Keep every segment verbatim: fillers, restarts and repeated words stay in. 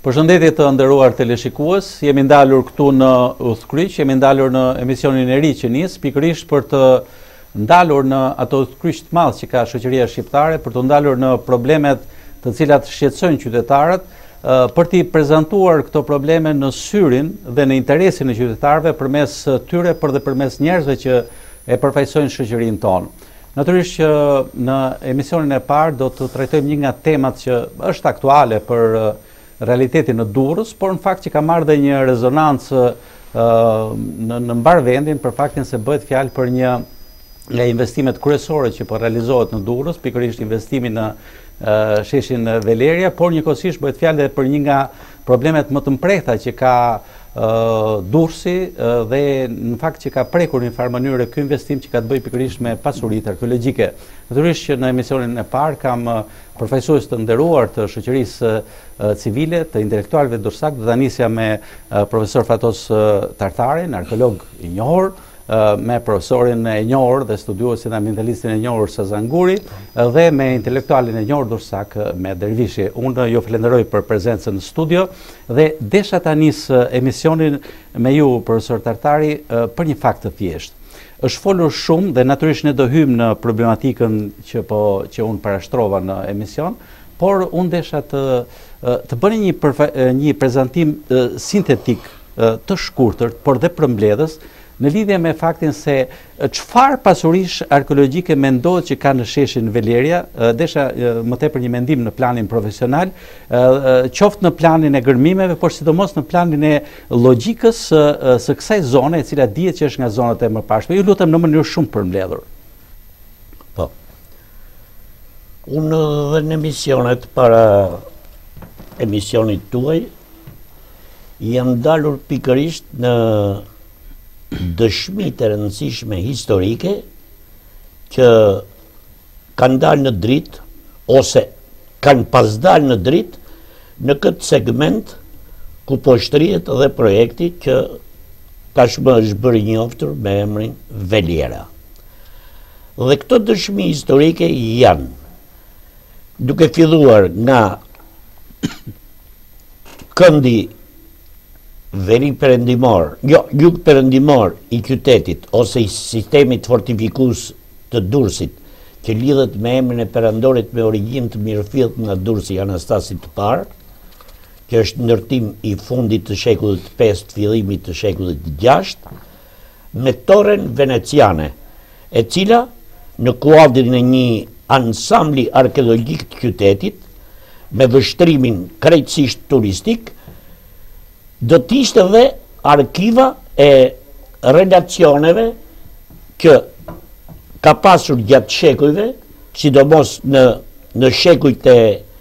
Përshëndetje të nderuar teleshikues, jemi ndalur këtu në Udhkryq, jemi ndalur në emisionin e ri që nis, pikërisht për të ndalur në ato udhkryq të madh që ka shoqëria shqiptare, për të ndalur në problemet të cilat shqetësojnë qytetarët, për t'i prezantuar këto probleme në syrin dhe në interesin e qytetarëve përmes tyre, por dhe përmes njerëzve që e përfaqësojnë shoqërinë tonë. Natyrisht që në emisionin e parë do të trajtojmë një nga temat që është aktuale për realitetin në Durrës, por në fakt që ka marrë dhe një rezonancë në, në mbar vendin për faktin se bëhet fjalë për një nga investimet kryesore që po realizohet në Durrës, pikërisht investimi në uh, sheshin Veleria, por njëkohësisht bëhet fjalë edhe për një nga problemet më të mprehta që ka uh, Durrësi uh, dhe në fakt që ka prekur në një farë mënyrë ky investim që ka të bëjë pikërisht me pasuritë arkeologjike. Natyrisht që në emisionin e parë kam uh, përfaqësues të nderuar të shoqërisë uh, civile, të intelektualëve durrësak, do ta nisja me uh, profesor Fatos uh, Tartarin, arkeolog i njohur, me profesorin e njohur dhe studiuesin ambientalistin e njohur Sazan Guri dhe me intelektualin e njohur durrësak me Dervishi. Unë ju falenderoj për prezencën në studio dhe desha ta nis emisionin me ju, profesor Tartari, për një fakt të thjeshtë. Është folur shumë dhe natyrisht ne do hyjmë në problematikën që po që unë parashtrova në emision, por unë desha të të bëni një përfa, një prezantim sintetik të shkurtër, por dhe përmbledhës në lidhje me faktin se çfarë pasurish arkeologjike mendohet që ka në sheshin Veleria, desha më tepër një mendim në planin profesional, qoftë në planin e gërmimeve, por sidomos në planin e logjikës së kësaj zone, e cila dihet që është nga zonat e mëparshme. Ju lutem në mënyrë shumë përmbledhur. Po. Unë dhe në emisionet para emisionit tuaj jam dalur pikërisht në dëshmi të rëndësishme historike që kanë dalë në dritë ose kanë pas dalë në dritë në këtë segment ku po shtrihet edhe projekti që tashmë është bërë i njohur me emrin Veliera. Dhe këto dëshmi historike janë duke filluar nga këndi veri perëndimor, jo, jug perëndimor i qytetit ose i sistemit fortifikus të Durrësit, që lidhet me emrin e perandorit me origjinë të mirëfillt nga Durrësi Anastasit të parë, që është ndërtim i fundit të shekullit të pestë, fillimit të shekullit të gjashtë, me torren veneciane, e cila në kuadrin e një ansambli arkeologjik të qytetit, me vështrimin krejtësisht turistik, do t'ishte dhe arkiva e relacioneve që ka pasur gjatë shekujve, sidomos në, në shekujt e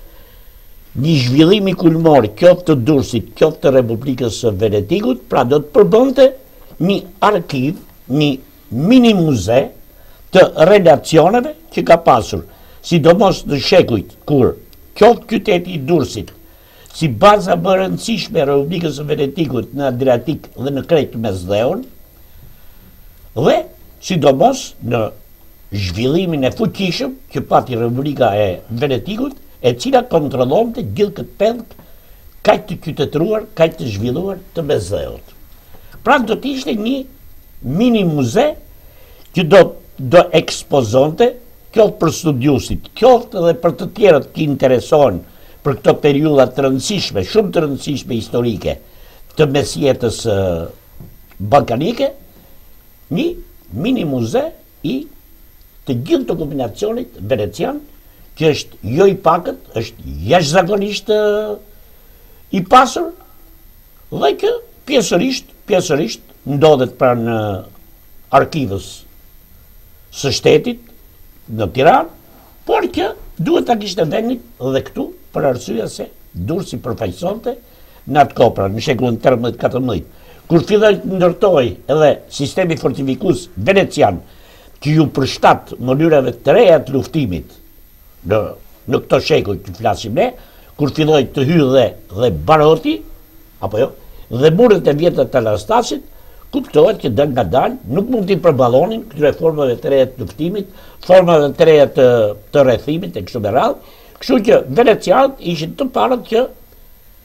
një zhvillimi kulmor, qoftë të Durrësit, qoftë të Republikës së Venetikut, pra do të përbënte një arkiv, një mini muze të relacioneve që ka pasur, sidomos në shekujt kur qoftë qyteti i Durrësit, si baza më rëndësishme e Republikës së Venetikut në Adriatik dhe në Kretë Mesdheun, dhe sidomos në zhvillimin e fuqishëm që pati Republika e Venetikut, e cila kontrollonte gjithë këtë pellk kaq të qytetëruar, kaq të zhvilluar të Mesdheut. Pra do të ishte një mini muze që do do ekspozonte qoftë për studiusit, qoftë edhe për të tjerët që interesohen për këto periudha të rëndësishme, shumë të rëndësishme historike të mesjetës uh, balkanike, një mini muze i të gjithë të kombinacionit venecian, që është jo i pakët, është jashtëzakonisht uh, i pasur, dhe që pjesërisht, pjesërisht ndodhet pranë uh, arkivës së shtetit në Tiranë, por që duhet ta kishte vendin dhe këtu, për arsye se Durrësi përfaqësonte në atë kohë, pra në shekullin tretëmbëdhjetë katërmbëdhjetë, kur filloi të ndërtoi edhe sistemi fortifikus venecian, që ju përshtat mënyrave të reja të luftimit në, në këto shekuj që flasim ne, kur filloi të hyjë dhe, dhe baroti, apo jo, dhe muret e vjetra të Anastasit, kuptohet që dal nga dal nuk mund t'i përballonin këtyre formave të reja të luftimit, formave të reja të, të rrethimit e kështu me radhë. Kështu që venecianët ishin të parët që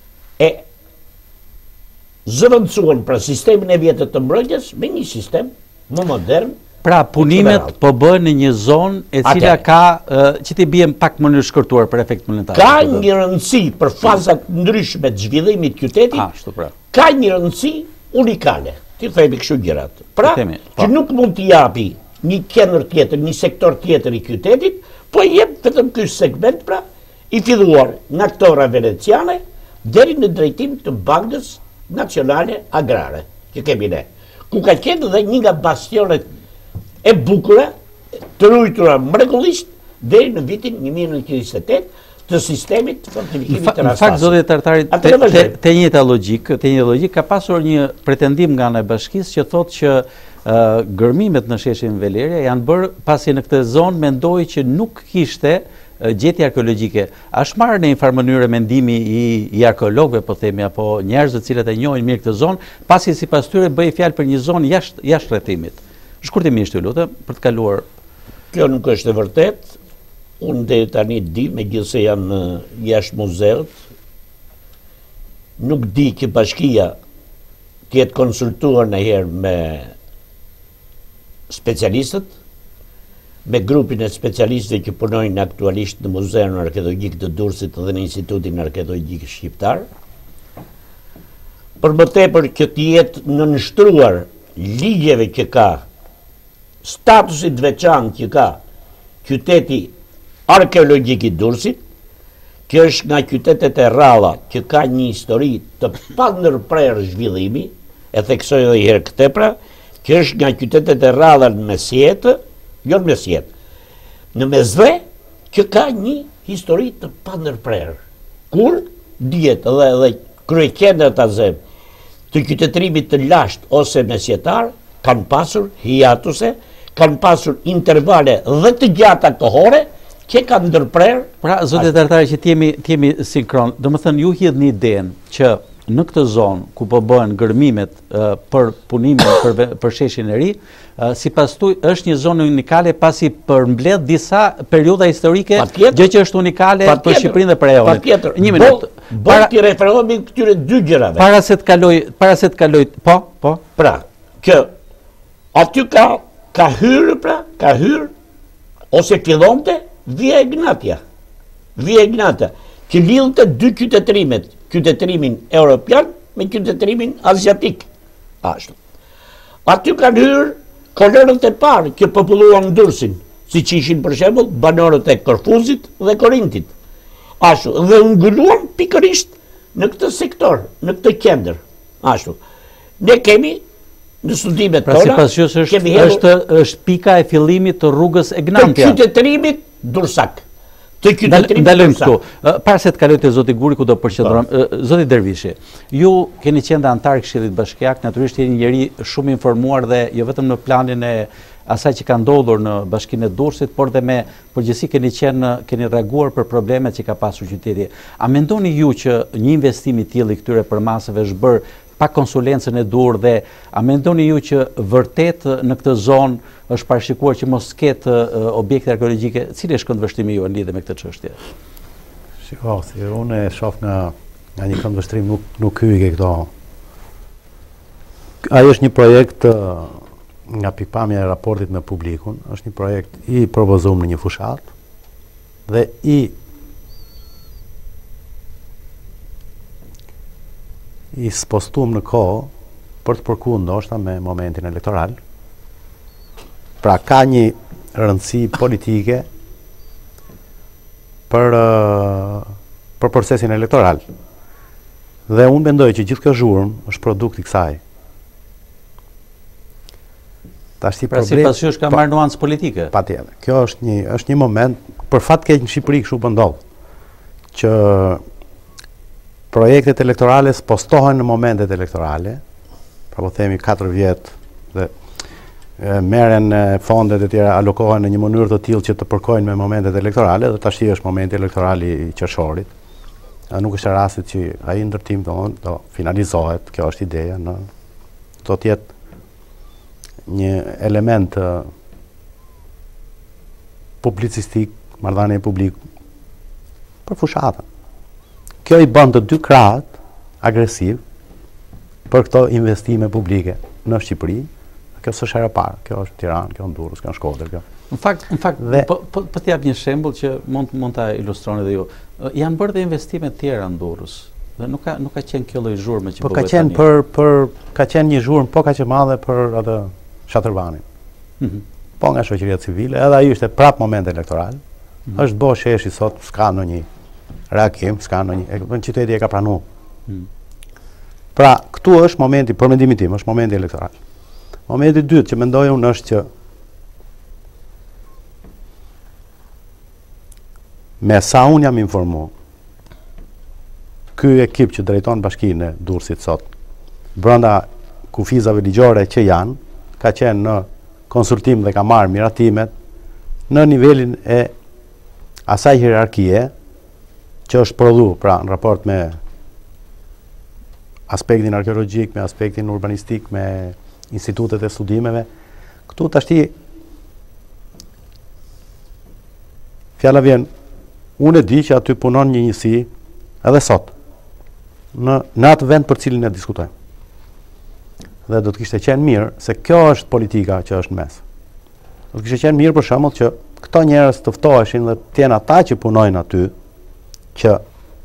e zëvendësuan pra sistemin e vjetër të mbrojtjes me një sistem më modern. Pra punimet po bëhen në një zonë e cila ka që t'i bie pak më në shkërtuar për efekt monetar. Ka një rëndësi për fazat ndryshme të zhvillimit të qytetit. Ka një rëndësi unikale. Ti themi kështu gjërat. Pra, që nuk mund t'i japi një qendër tjetër, një sektor tjetër i qytetit, po jep vetëm ky segment pra i filluar nga këtora veneciane deri në drejtim të Bankës Nacionale Agrare, që kemi ne. Ku ka qenë dhe një nga bastionet e bukura, të rujtura mrekullisht deri në vitin një mijë e nëntëqind e njëzet e tetë të sistemit të fortifikimit të Rastasit. Në fakt, zotë Tartari, te njëjta logjikë, te njëjta logjikë ka pasur një pretendim nga ana e bashkisë që thotë që gërmimet në sheshin Veleria janë bërë pasi në këtë zonë mendoi që nuk kishte gjetje arkeologjike. A është marrë në një farë mënyrë mendimi i arkeologëve, po themi, apo njerëzve të cilët e njohin mirë këtë zonë, pasi sipas tyre bëi fjalë për një zonë jashtë jashtë rrethimit. Shkurtimisht, ju lutem, për të kaluar. Kjo nuk është e vërtet. Unë deri tani di, megjithëse janë jashtë muzeut, nuk di që bashkia të jetë konsultuar ndonjëherë me specialistët, me grupin e specialistëve që punojnë aktualisht në Muzeun Arkeologjik të Durrësit dhe në Institutin Arkeologjik Shqiptar, për më tepër që të jetë nënshtruar ligjeve që ka, statusit veçantë që ka qyteti arkeologjik i Durrësit, që është nga qytetet e rralla që ka një histori të pandërprerë zhvillimi, e theksoj edhe një herë këtë pra, që është nga qytetet e rralla në mesjetë, jo në mesjetë, në mesdhe, që ka një histori të pandërprerë. Kur dihet edhe edhe kryeqendrat azem të qytetërimit të lashtë ose mesjetar kanë pasur hiatuse, kanë pasur intervale dhe të gjata kohore që kanë ndërprerë. Pra, zotë Tartari, që t'jemi t'jemi sinkron, do më thënë ju hidhni idenë që në këtë zonë ku po bëhen gërmimet për punimin për, për sheshin e ri, sipas tuaj është një zonë unikale pasi përmbledh disa periudha historike, gjë që është unikale për Shqipërinë dhe për e-onin. Patjetër. Një minutë. Bëj ti referohemi këtyre dy gjërave. Para se të kaloj, para se të kaloj, po, po. Pra, që aty ka ka hyrë pra, ka hyrë ose fillonte Via Egnatia. Via Egnatia, që lidhte dy qytetërimet, qytetërimin europian me qytetërimin aziatik. Ashtu. Aty kanë hyrë kolonët e parë që populluan Durrësin, siç ishin për shembull banorët e Korfuzit dhe Korintit. Ashtu, dhe nguluan pikërisht në këtë sektor, në këtë qendër. Ashtu. Ne kemi në studimet tona, pra sipas jush është është është pika e fillimit të rrugës Egnatia. Të qytetërimit Durrësak. Të qytetërimit Dalojmë këtu. Para se të kaloj te zoti Guri ku do përqendrohem, zoti Dervishi, ju keni qenë antar i Këshillit Bashkiak, natyrisht jeni njëri shumë informuar dhe jo vetëm në planin e asaj që ka ndodhur në Bashkinë e Durrësit, por dhe me përgjithësi keni qenë keni reaguar për problemet që ka pasur qyteti. A mendoni ju që një investim i tillë i këtyre përmasave është bërë pa konsulencën e dur dhe a mendoni ju që vërtet në këtë zonë është parashikuar që mos ketë objekte arkeologjike? Cili është këndvështrimi ju në lidhje me këtë çështje? Shiko, si unë e shoh nga nga një këndvështrim nuk nuk hyj ke këto. Ai është një projekt nga pikpamja e raportit me publikun, është një projekt i propozuar në një fushat dhe i i spostuam në kohë për të përkuar ndoshta me momentin elektoral. Pra ka një rëndësi politike për për procesin elektoral. Dhe unë mendoj që gjithë kjo zhurmë është produkt i kësaj. Tash si pra problem, sipas jush ka marrë nuancë politike. Patjetër. Kjo është një është një moment për fat keq në Shqipëri kështu po ndodh. Që projektet elektorale spostohen në momentet elektorale, pra po themi katër vjet dhe e, merren fondet e tjera alokohen në një mënyrë të tillë që të përkojnë me momentet elektorale dhe tash është momenti elektoral i qershorit. Nuk është rasti që ai ndërtim do, do finalizohet, kjo është ideja, në do të jetë një element uh, publicistik, marrëdhënie publik për fushatën. Kjo i bën të dy krahët agresiv për këto investime publike në Shqipëri. Kjo s'është hera e parë, kjo është Tiranë, kjo është Durrës, kjo është Shkodër, kjo. Në fakt, në fakt, Dhe- po po po t'jap një shembull që mund mund ta ilustroni edhe ju. Ë, Janë bërë dhe investime të tjera në Durrës. Dhe nuk ka nuk ka qenë kjo lloj zhurme që Po po ka bëhet qenë tani. për për ka qenë një zhurmë po kaq e madhe për atë Shatërvanin. Mhm. Po nga shoqëria civile, edhe ai ishte prap moment elektoral. Është bo sheshi sot, s'ka ndonjë reagim, s'ka ndonjë, e- në qyteti e ka pranuar. Mhm. Pra, këtu është momenti, për mendimin tim, është momenti elektoral. Momenti i dytë që mendoj unë është që me sa unë jam informu, ky ekip që drejton bashkinë e Durrësit sot, brenda kufizave ligjore që janë, ka qenë në konsultim dhe ka marrë miratimet në nivelin e asaj hierarkie që është prodhu, pra në raport me aspektin arkeologjik, me aspektin urbanistik, me institutet e studimeve. Këtu tashti fjala vjen, unë e di që aty punon një njësi edhe sot në, në atë vend për cilin e diskutojmë. Dhe do të kishte qenë mirë se kjo është politika që është në mes. Do të kishte qenë mirë për shembull që këto njerëz të ftoheshin dhe të jenë ata që punojnë aty që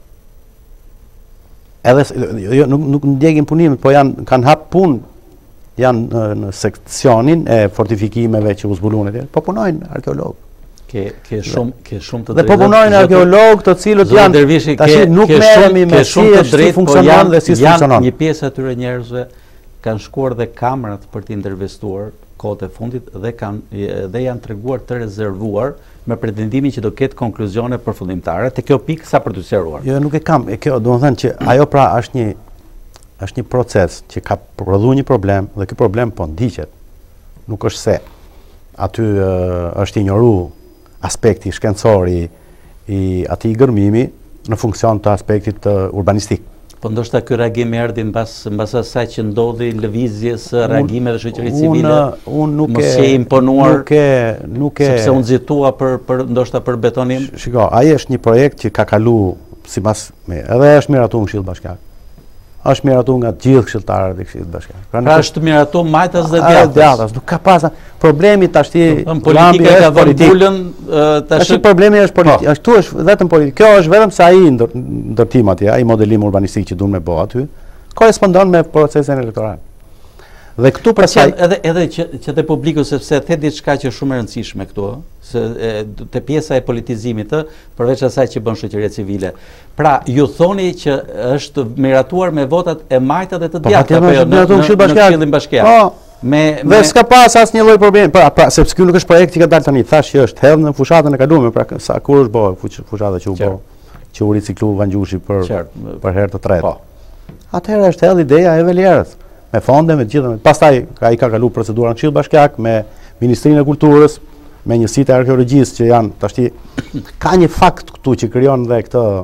edhe s- jo, nuk nuk ndjekin punimin, po janë kanë hap punë, janë në, në seksionin e fortifikimeve që u zbuluan atje, po punojnë arkeolog. Ke ke shumë ke shumë të Dhe po drejtë. punojnë Zoti- arkeolog të cilët Zoti janë Dervishi, tash ke- nuk ke merremi shumë- me ke si shumë të është, si drejtë, po funksionon janë- dhe si janë funksionon. Një pjesë e atyre njerëzve kanë shkuar dhe kamerat për të intervistuar kohët e fundit dhe kanë dhe janë treguar të rezervuar me pretendimin që do ketë konkluzione përfundimtare te kjo pikë sa për të sqaruar. Jo, nuk e kam, e kjo, do të thënë që ajo pra është një është një proces që ka prodhuar një problem dhe ky problem po ndiqet. Nuk është se aty ë, është injoru aspekti shkencor i i atij gërmimi në funksion të aspektit të urbanistik. Po ndoshta ky reagim erdhi mbas mbas asaj që ndodhi lëvizjes së reagimeve të shoqërisë Unë civile. unë nuk mos e je imponuar, nuk e nuk e sepse unë nxitua për për ndoshta për betonim. Shiko, ai është një projekt që ka kalu sipas me, edhe është miratuar në Këshill Bashkiak. Është miratuar nga të gjithë këshilltarët e Këshillit Bashkiak. Pra nuk është miratu majtas dhe a, djathtas. djathtas, nuk ka pas problemi tashti. Në politika ka vënë bulën, ë, tash Tash problemi është politik. Ashtu është vetëm politik. Kjo është vetëm se ai ndër, ndërtim atje, ai modelim urbanistik që duan me bë aty, korespondon me procesin elektoral. Dhe këtu për pastaj saj edhe edhe që që te publiku sepse the diçka që është shumë e rëndësishme këtu, ë, se e, te pjesa e politizimit ë, përveç asaj që bën shoqëria civile. Pra, ju thoni që është miratuar me votat e majta dhe të Po, djathta patjetër apo jo është miratuar në Këshill Bashkiak. Këshillin Bashkiak. Po. Me dhe s'ka pas asnjë lloj problemi. Pra, pra sepse ky nuk është projekt që ka dalë tani, thash që është hedhur në fushatën e kaluar, pra sa kur është bë fush- fushata që u bë, Qartë. që u riciklu Vangjushi për Qartë. për herë të tretë. Po. Atëherë është hedhur ideja e Velierës, me fonde, me të gjitha. me- Pastaj ai ka kaluar procedurën në Këshill Bashkiak me Ministrinë e Kulturës, me njësitë e arkeologjisë që janë tashti ka një fakt këtu që krijon dhe këtë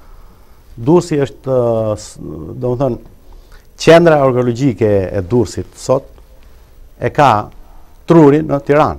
Durrësi është, ë, s- domethënë, qendra arkeologjike e Durrësit sot e ka trurin në Tiranë.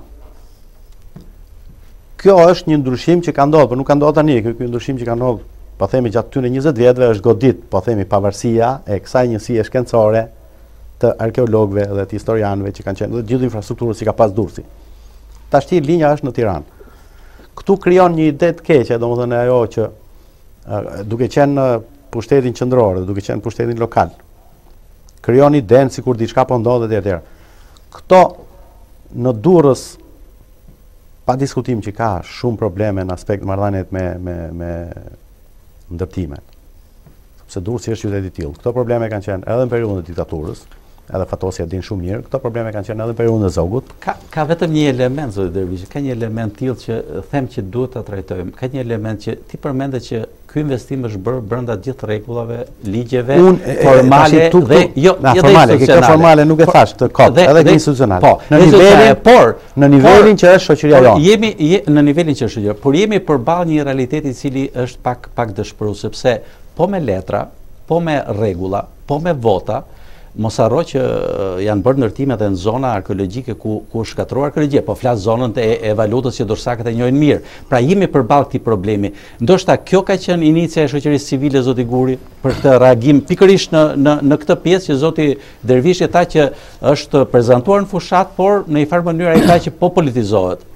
Kjo është një ndryshim që ka ndodhur, por nuk ka ndodhur tani, ky ky ndryshim që ka ndodhur, po themi gjatë këtyre njëzet vjetëve është godit, po themi pavarësia e kësaj njësie shkencore të arkeologëve dhe të historianëve që kanë qenë dhe gjithë infrastrukturës që ka pas Durrësi. Tashti linja është në Tiranë. Këtu krijon një ide të keqe, domethënë ajo që ë, duke qenë në pushtetin qendror dhe duke qenë pushtetin lokal, krijon idenë sikur diçka po ndodhet etj etj. Këto në Durrës pa diskutim që ka shumë probleme në aspekt marrëdhëniet me me me ndërtimet. Sepse Durrësi është qytet i tillë. Këto probleme kanë qenë edhe në periudhën e diktaturës, edhe Fatosi e din shumë mirë, këto probleme kanë qenë edhe në periudhën e Zogut. Ka ka vetëm një element zoti Dervishi, ka një element tillë që them që duhet ta trajtojmë. Ka një element që ti përmendet që ky investim është bërë brenda gjithë rregullave, ligjeve Unë, e- e- formale tash tu- tu- dhe jo, na, jo dhe formale, institucionale. kjo formale nuk e Por- thash këtë kot, dhe- edhe dhe- institucionale. Po, Në institucionale, nivelin- por në nivelin që është shoqëria por jonë. Jemi je, në nivelin që është shoqëria, por jemi përballë një realiteti i cili është pak pak dëshpërues sepse po me letra, po me rregulla, po me vota, mos harro që janë bërë ndërtime edhe në zona arkeologjike ku ku është shkatruar arkeologjia, po flas zonën e, e valutës që dorsakat e njohin mirë. Pra jemi përballë këtij problemi. Ndoshta kjo ka qenë inicia e shoqërisë civile zoti Guri për këtë reagim pikërisht në në në këtë pjesë që zoti Dervishi tha që është prezantuar në fushat, por në një farë mënyrë ai tha që po politizohet.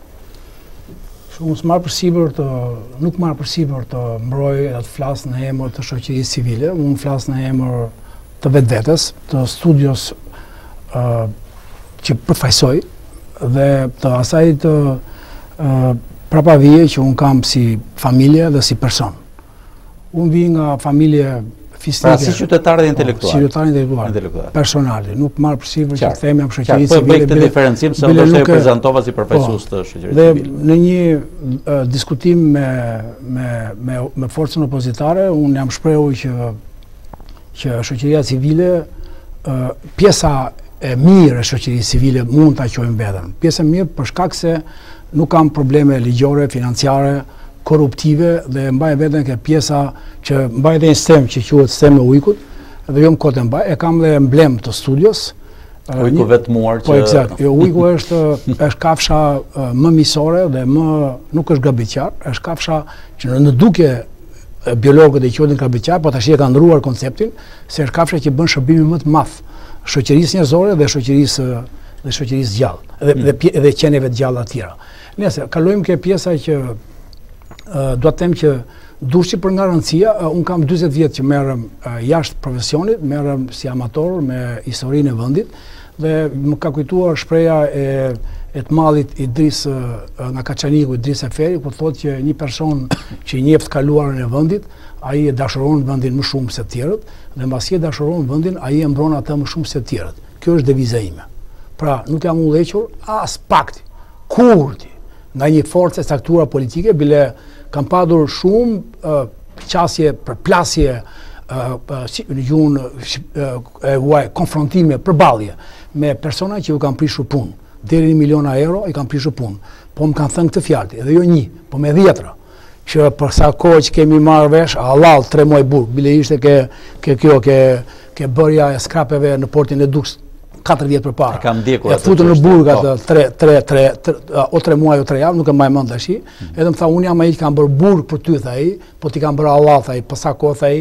Unë s'marë përsipër të, nuk marë përsipër të mbroj e të flasë në emër të shoqërisë civile, unë flasë në emër të vetë vetës, të studios uh, që përfaqësoj dhe të asaj të uh, prapavije që unë kam si familje dhe si person. Unë vi nga familje fisnike. Pra si qytetar dhe intelektual. Si qytetar intelektual, personali. Nuk marë përsipër që të themi am shoqërisë civile. civile. Po bëj këtë diferencim se ndoshta e prezantova si përfaqësues të shoqërisë civile. Dhe në një uh, diskutim me, me, me, me forcën opozitare, unë jam shprehu që që shoqëria civile, uh, pjesa e mirë e shoqërisë civile mund ta quajmë veten. Pjesa e mirë për shkak se nuk kam probleme ligjore, financiare, korruptive dhe mbaj veten ke pjesa që mbaj edhe një sistem që quhet sistemi i ujkut, dhe jo më kote mbaj, e kam dhe emblem të studios. Uh, ujku vetmuar që... Po, eksakt. Jo, ujku është, është kafsha uh, më misore dhe më, nuk është gabitjar, është kafsha që në, në duke biologët e quajnë gabitjar, po tash e kanë ndruar konceptin se është kafsha që bën shërbimin më të madh shoqërisë njerëzore dhe shoqërisë dhe shoqërisë gjallë dhe mm. dhe, dhe qenieve të gjalla të tjera. Nëse kalojmë ke pjesa që uh, do të them që durshi për nga rëndësia, uh, un kam dyzet vjet që merrem uh, jashtë profesionit, merrem si amator me historinë e vendit dhe më ka kujtuar shpreha e e të mallit Idris nga Kaçaniku, Idris Eferi, ku thotë që një person që i njeh të kaluarën e vendit, ai e dashuron vendin më shumë se të tjerët, dhe mbasi e dashuron vendin, ai e mbron atë më shumë se të tjerët. Kjo është deviza ime. Pra, nuk jam udhëhequr as pak kurrë nga një forcë e caktuar politike, bile kam padur shumë uh, qasje, përplasje, uh, uh, si, gjun, uh, uh, konfrontime, përballje me persona që u kanë prishur punë. Deri një miliona euro i kam prishur punë. Po më kanë thënë këtë fjalë, edhe jo një, po me dhjetra. Që për sa kohë që kemi marrë vesh, halal tre muaj burg, bile ishte ke, ke kjo, ke, ke bërja e skrapeve në portin e Duks katër vjet përpara. Kam ndjekur atë. Futën në burg atë tre tre tre o tre muaj o tre javë, nuk e mbaj mend tash. Mm. Edhe më tha unë jam ai që kam bërë burg për ty tha ai, po ti kam bërë halal tha ai, për sa kohë tha ai,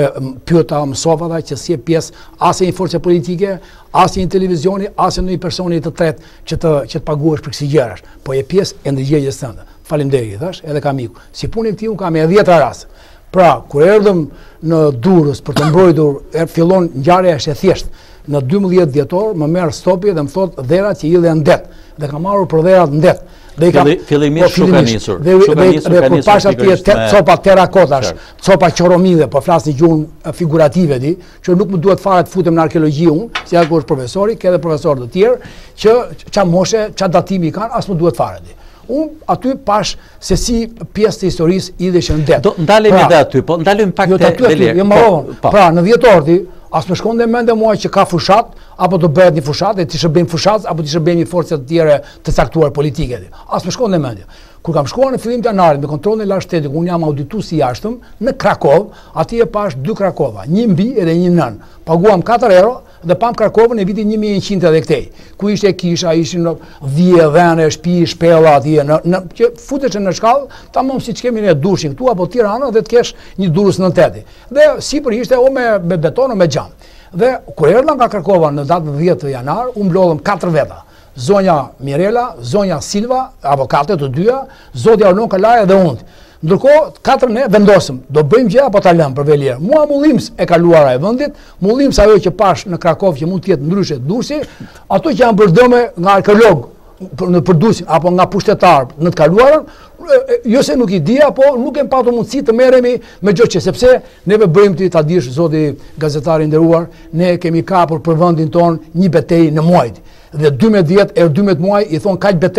pyeta mësova tha që si e pjesë as e një force politike, as një televizioni, as e një personi të tretë që të që të paguash për kësi gjërash, po je pjesë e ndërgjegjes tënde. Faleminderit, thash, edhe kam iku. Si punin këtij un kam edhe dhjetra raste. Pra, kur erdhëm në Durrës për të mbrojtur, er, fillon ngjarja është e thjeshtë. Në dymbëdhjetë dhjetor më merr stopi dhe më thot dherat që illen ndet dhe kam marrur për dherat ndet. Dhe i kam fillimisht shumë ka nisur. Dhe dhe kur pash atje copa terrakotash, copa qoromide, po flas në gjuhën figurative di, që nuk më duhet fare të futem në arkeologji unë, si ajo është profesori, ka edhe profesorë të tjerë që ça moshe, ça datimi kanë, as më duhet fare di. Unë aty pash se si pjesë të historisë idheshin ndet. Do ndalemi edhe aty, po ndalemi pak te dele. Jo marrën. Pra, në dhjetorti as më shkonde mende mua që ka fushat, apo do bëhet një fushat, e të shërbejmë fushat, apo të shërbejmë një forcë të tjera të caktuar politike. As më shkonde mendje. Kur kam shkuar në fillim të janarit me kontrollin e lashtetit, unë jam auditues i jashtëm në Krakov, atje pash dy Krakova, një mbi edhe një nën. Paguam katër euro dhe pam Krakovën e vitit një mijë e njëqind edhe këtej. Ku ishte kisha, ishin dhjetë dhënë, shtëpi, shpella atje, në, në që futesh në shkallë, tamam siç kemi ne durshin këtu apo Tirana dhe të kesh një durrës në teti. Dhe sipër ishte o me, me beton o me xham. Dhe kur erdha nga Krakova në datën dhjetë janar, u mblodhëm katër veta. Zonja Mirela, zonja Silva, avokate të dyja, zotja Ornon Kalaja dhe unë. Ndërkohë, katër ne vendosëm, do bëjmë gjë apo ta lëmë për velierë. Mua mullims e kaluara e vendit, mullims ajo që pash në Krakov që mund të jetë ndryshe Durrësi, ato që janë përdome nga arkeolog në për Durrësin apo nga pushtetar në të kaluarën, jo se nuk i dia, po nuk kem patur mundësi të merremi me gjë që sepse neve bëjmë ti ta dish zoti gazetari i nderuar, ne kemi kapur për vendin ton një betejë në muajt. Dhe dymbëdhjetë e dymbëdhjetë muaj i thon kaq beteja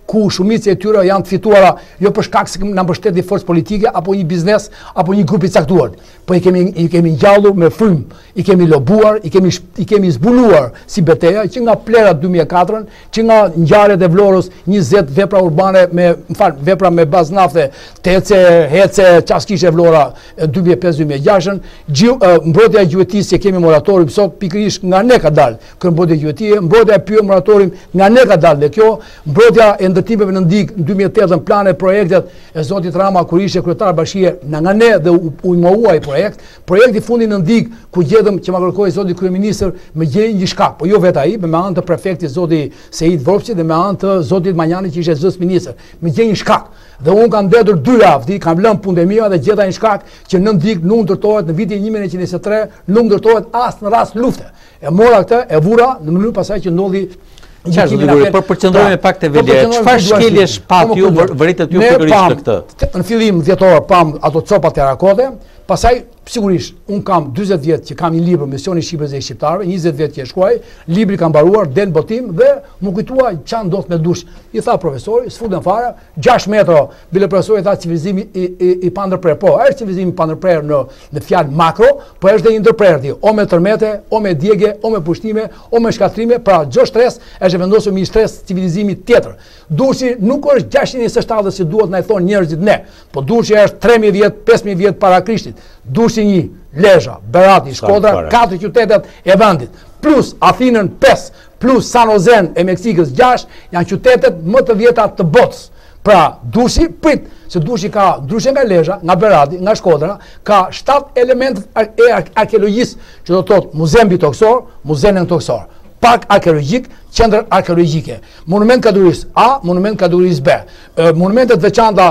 ku shumica e tyre janë të fituara jo për shkak se na mbështet një forcë politike apo një biznes apo një grup i caktuar, po i kemi i kemi ngjallur me frym, i kemi lobuar, i kemi i kemi zbuluar si betejë që nga plerat dy mijë e katër, që nga ngjarjet e Vlorës njëzet vepra urbane me, më fal, vepra me bazë nafte, tece, hece, çaskishe Vlora dy mijë e pesë dy mijë e gjashtë, mbrojtja e gjuetisë që kemi moratorium sot pikërisht nga ne ka dalë. Kjo mbrojtja e gjuetie, mbrojtja e pyetje moratorium nga ne ka dalë dhe kjo mbrojtja e ndërtimeve në ndig në dy mijë e tetë plane projektet e zotit Rama kur ishte kryetar bashkie na nga ne dhe u, u mohuaj projekt, projekti fundi në ndig ku gjetëm që ma kërkoi zoti kryeministër me gjej një shkak, po jo vetë ai, me anë të prefektit zoti Seid Vorpçi dhe me anë të zotit Manjani që ishte zës ministër, me gjej një shkak. Dhe unë kam mbetur dy javë, kam lënë punën e mia dhe gjeta një shkak që në ndig nuk ndërtohet në vitin një mijë e nëntëqind e njëzet e tre, nuk ndërtohet as në rast lufte. E mora këtë, e vura në mënyrë pasaj që ndodhi. Qartë Liguri, për përqendrohemi pak te Velia, çfarë shkeljesh pat ju vëritet ju pikërisht këtë? Në fillim dhjetor pam ato copat terakote, pastaj sigurisht un kam dyzet vjet që kam një libër Misioni i Shqipërisë dhe i Shqiptarëve, njëzet vjet që e shkruaj, libri ka mbaruar, del në botim dhe më kujtua çan ndodh me dush. I tha profesori, s'futen fare, gjashtë metra, bile profesori tha civilizimi i i, i pandërprer. Po, është civilizimi i pandërprer në në fjalë makro, po është dhe i ndërprerti, o me tërmete, o me djegje, o me pushtime, o me shkatrime, pra çdo stres është vendosur me stres civilizimi tjetër. Dushi nuk është gjashtëqind e njëzet e shtatë si duhet na i thonë njerëzit ne, po dushi është tre mijë vjet, pesë mijë vjet para Krishtit. Dushi një, Lezhë, Berati, Shkodra, katër qytetet e vendit, plus Athinën pesë, plus San Jose e Meksikës gjashtë, janë qytetet më të vjeta të botës. Pra, Dushi prit, se Dushi ka, ndryshe nga Lezhë, nga Berati, nga Shkodra, ka shtatë elementet e arkeologjisë, që do të thotë muzeun bitoksor, muzeun toksor, park arkeologjik, qendër arkeologjike, monument kategorisë A, monument kategorisë B, monumentet veçanta,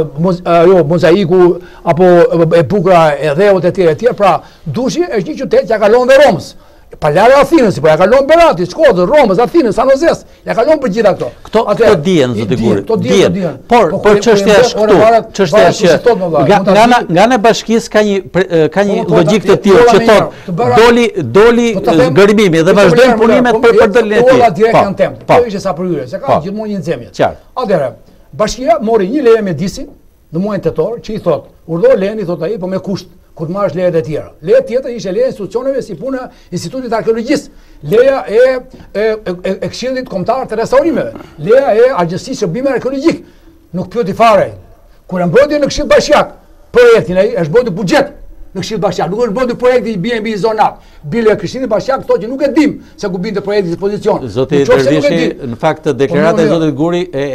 jo, mozaiku apo e bukura e dheut e tjera e tjera, pra Dushi është një qytet që ja kalon dhe Romës. Pa larë Athinës, po ja kalon Berati, Shkodrës, Romës, Athinës, San Jose, ja kalon për gjitha këto. Këto këto dihen zoti Liguri. Dihen. Por por çështja është këtu, çështja është që nga nga ana bashkisë ka një ka një logjik të tillë që thotë doli doli gërbimi dhe vazhdojnë punimet për për dalën e tij. Po, kjo ishte sa për hyrje, se ka gjithmonë një nxemje. Atëherë, bashkia mori një leje me disin në muajin tetor, që i thotë, urdhër lejen, i thotë ai, po me kusht kur të marrësh lejet e tjera. Leja tjetër ishte leja e institucioneve si puna Institutit Arkeologjisë, leja e e e, e Këshillit Kombëtar të Restaurimeve, leja e Agjencisë Shërbime Arkeologjik. Nuk pyeti fare. Kur e mbrojti në Këshill Bashkiak, projektin ai është bërë buxhet në Këshill Bashkiak. Nuk është bërë projekti i B and B zonat. Bile Këshilli Bashkiak thotë që nuk e dim se ku binte projekti dispozicion. Zoti Dervishi, në fakt deklarata e zotit Guri e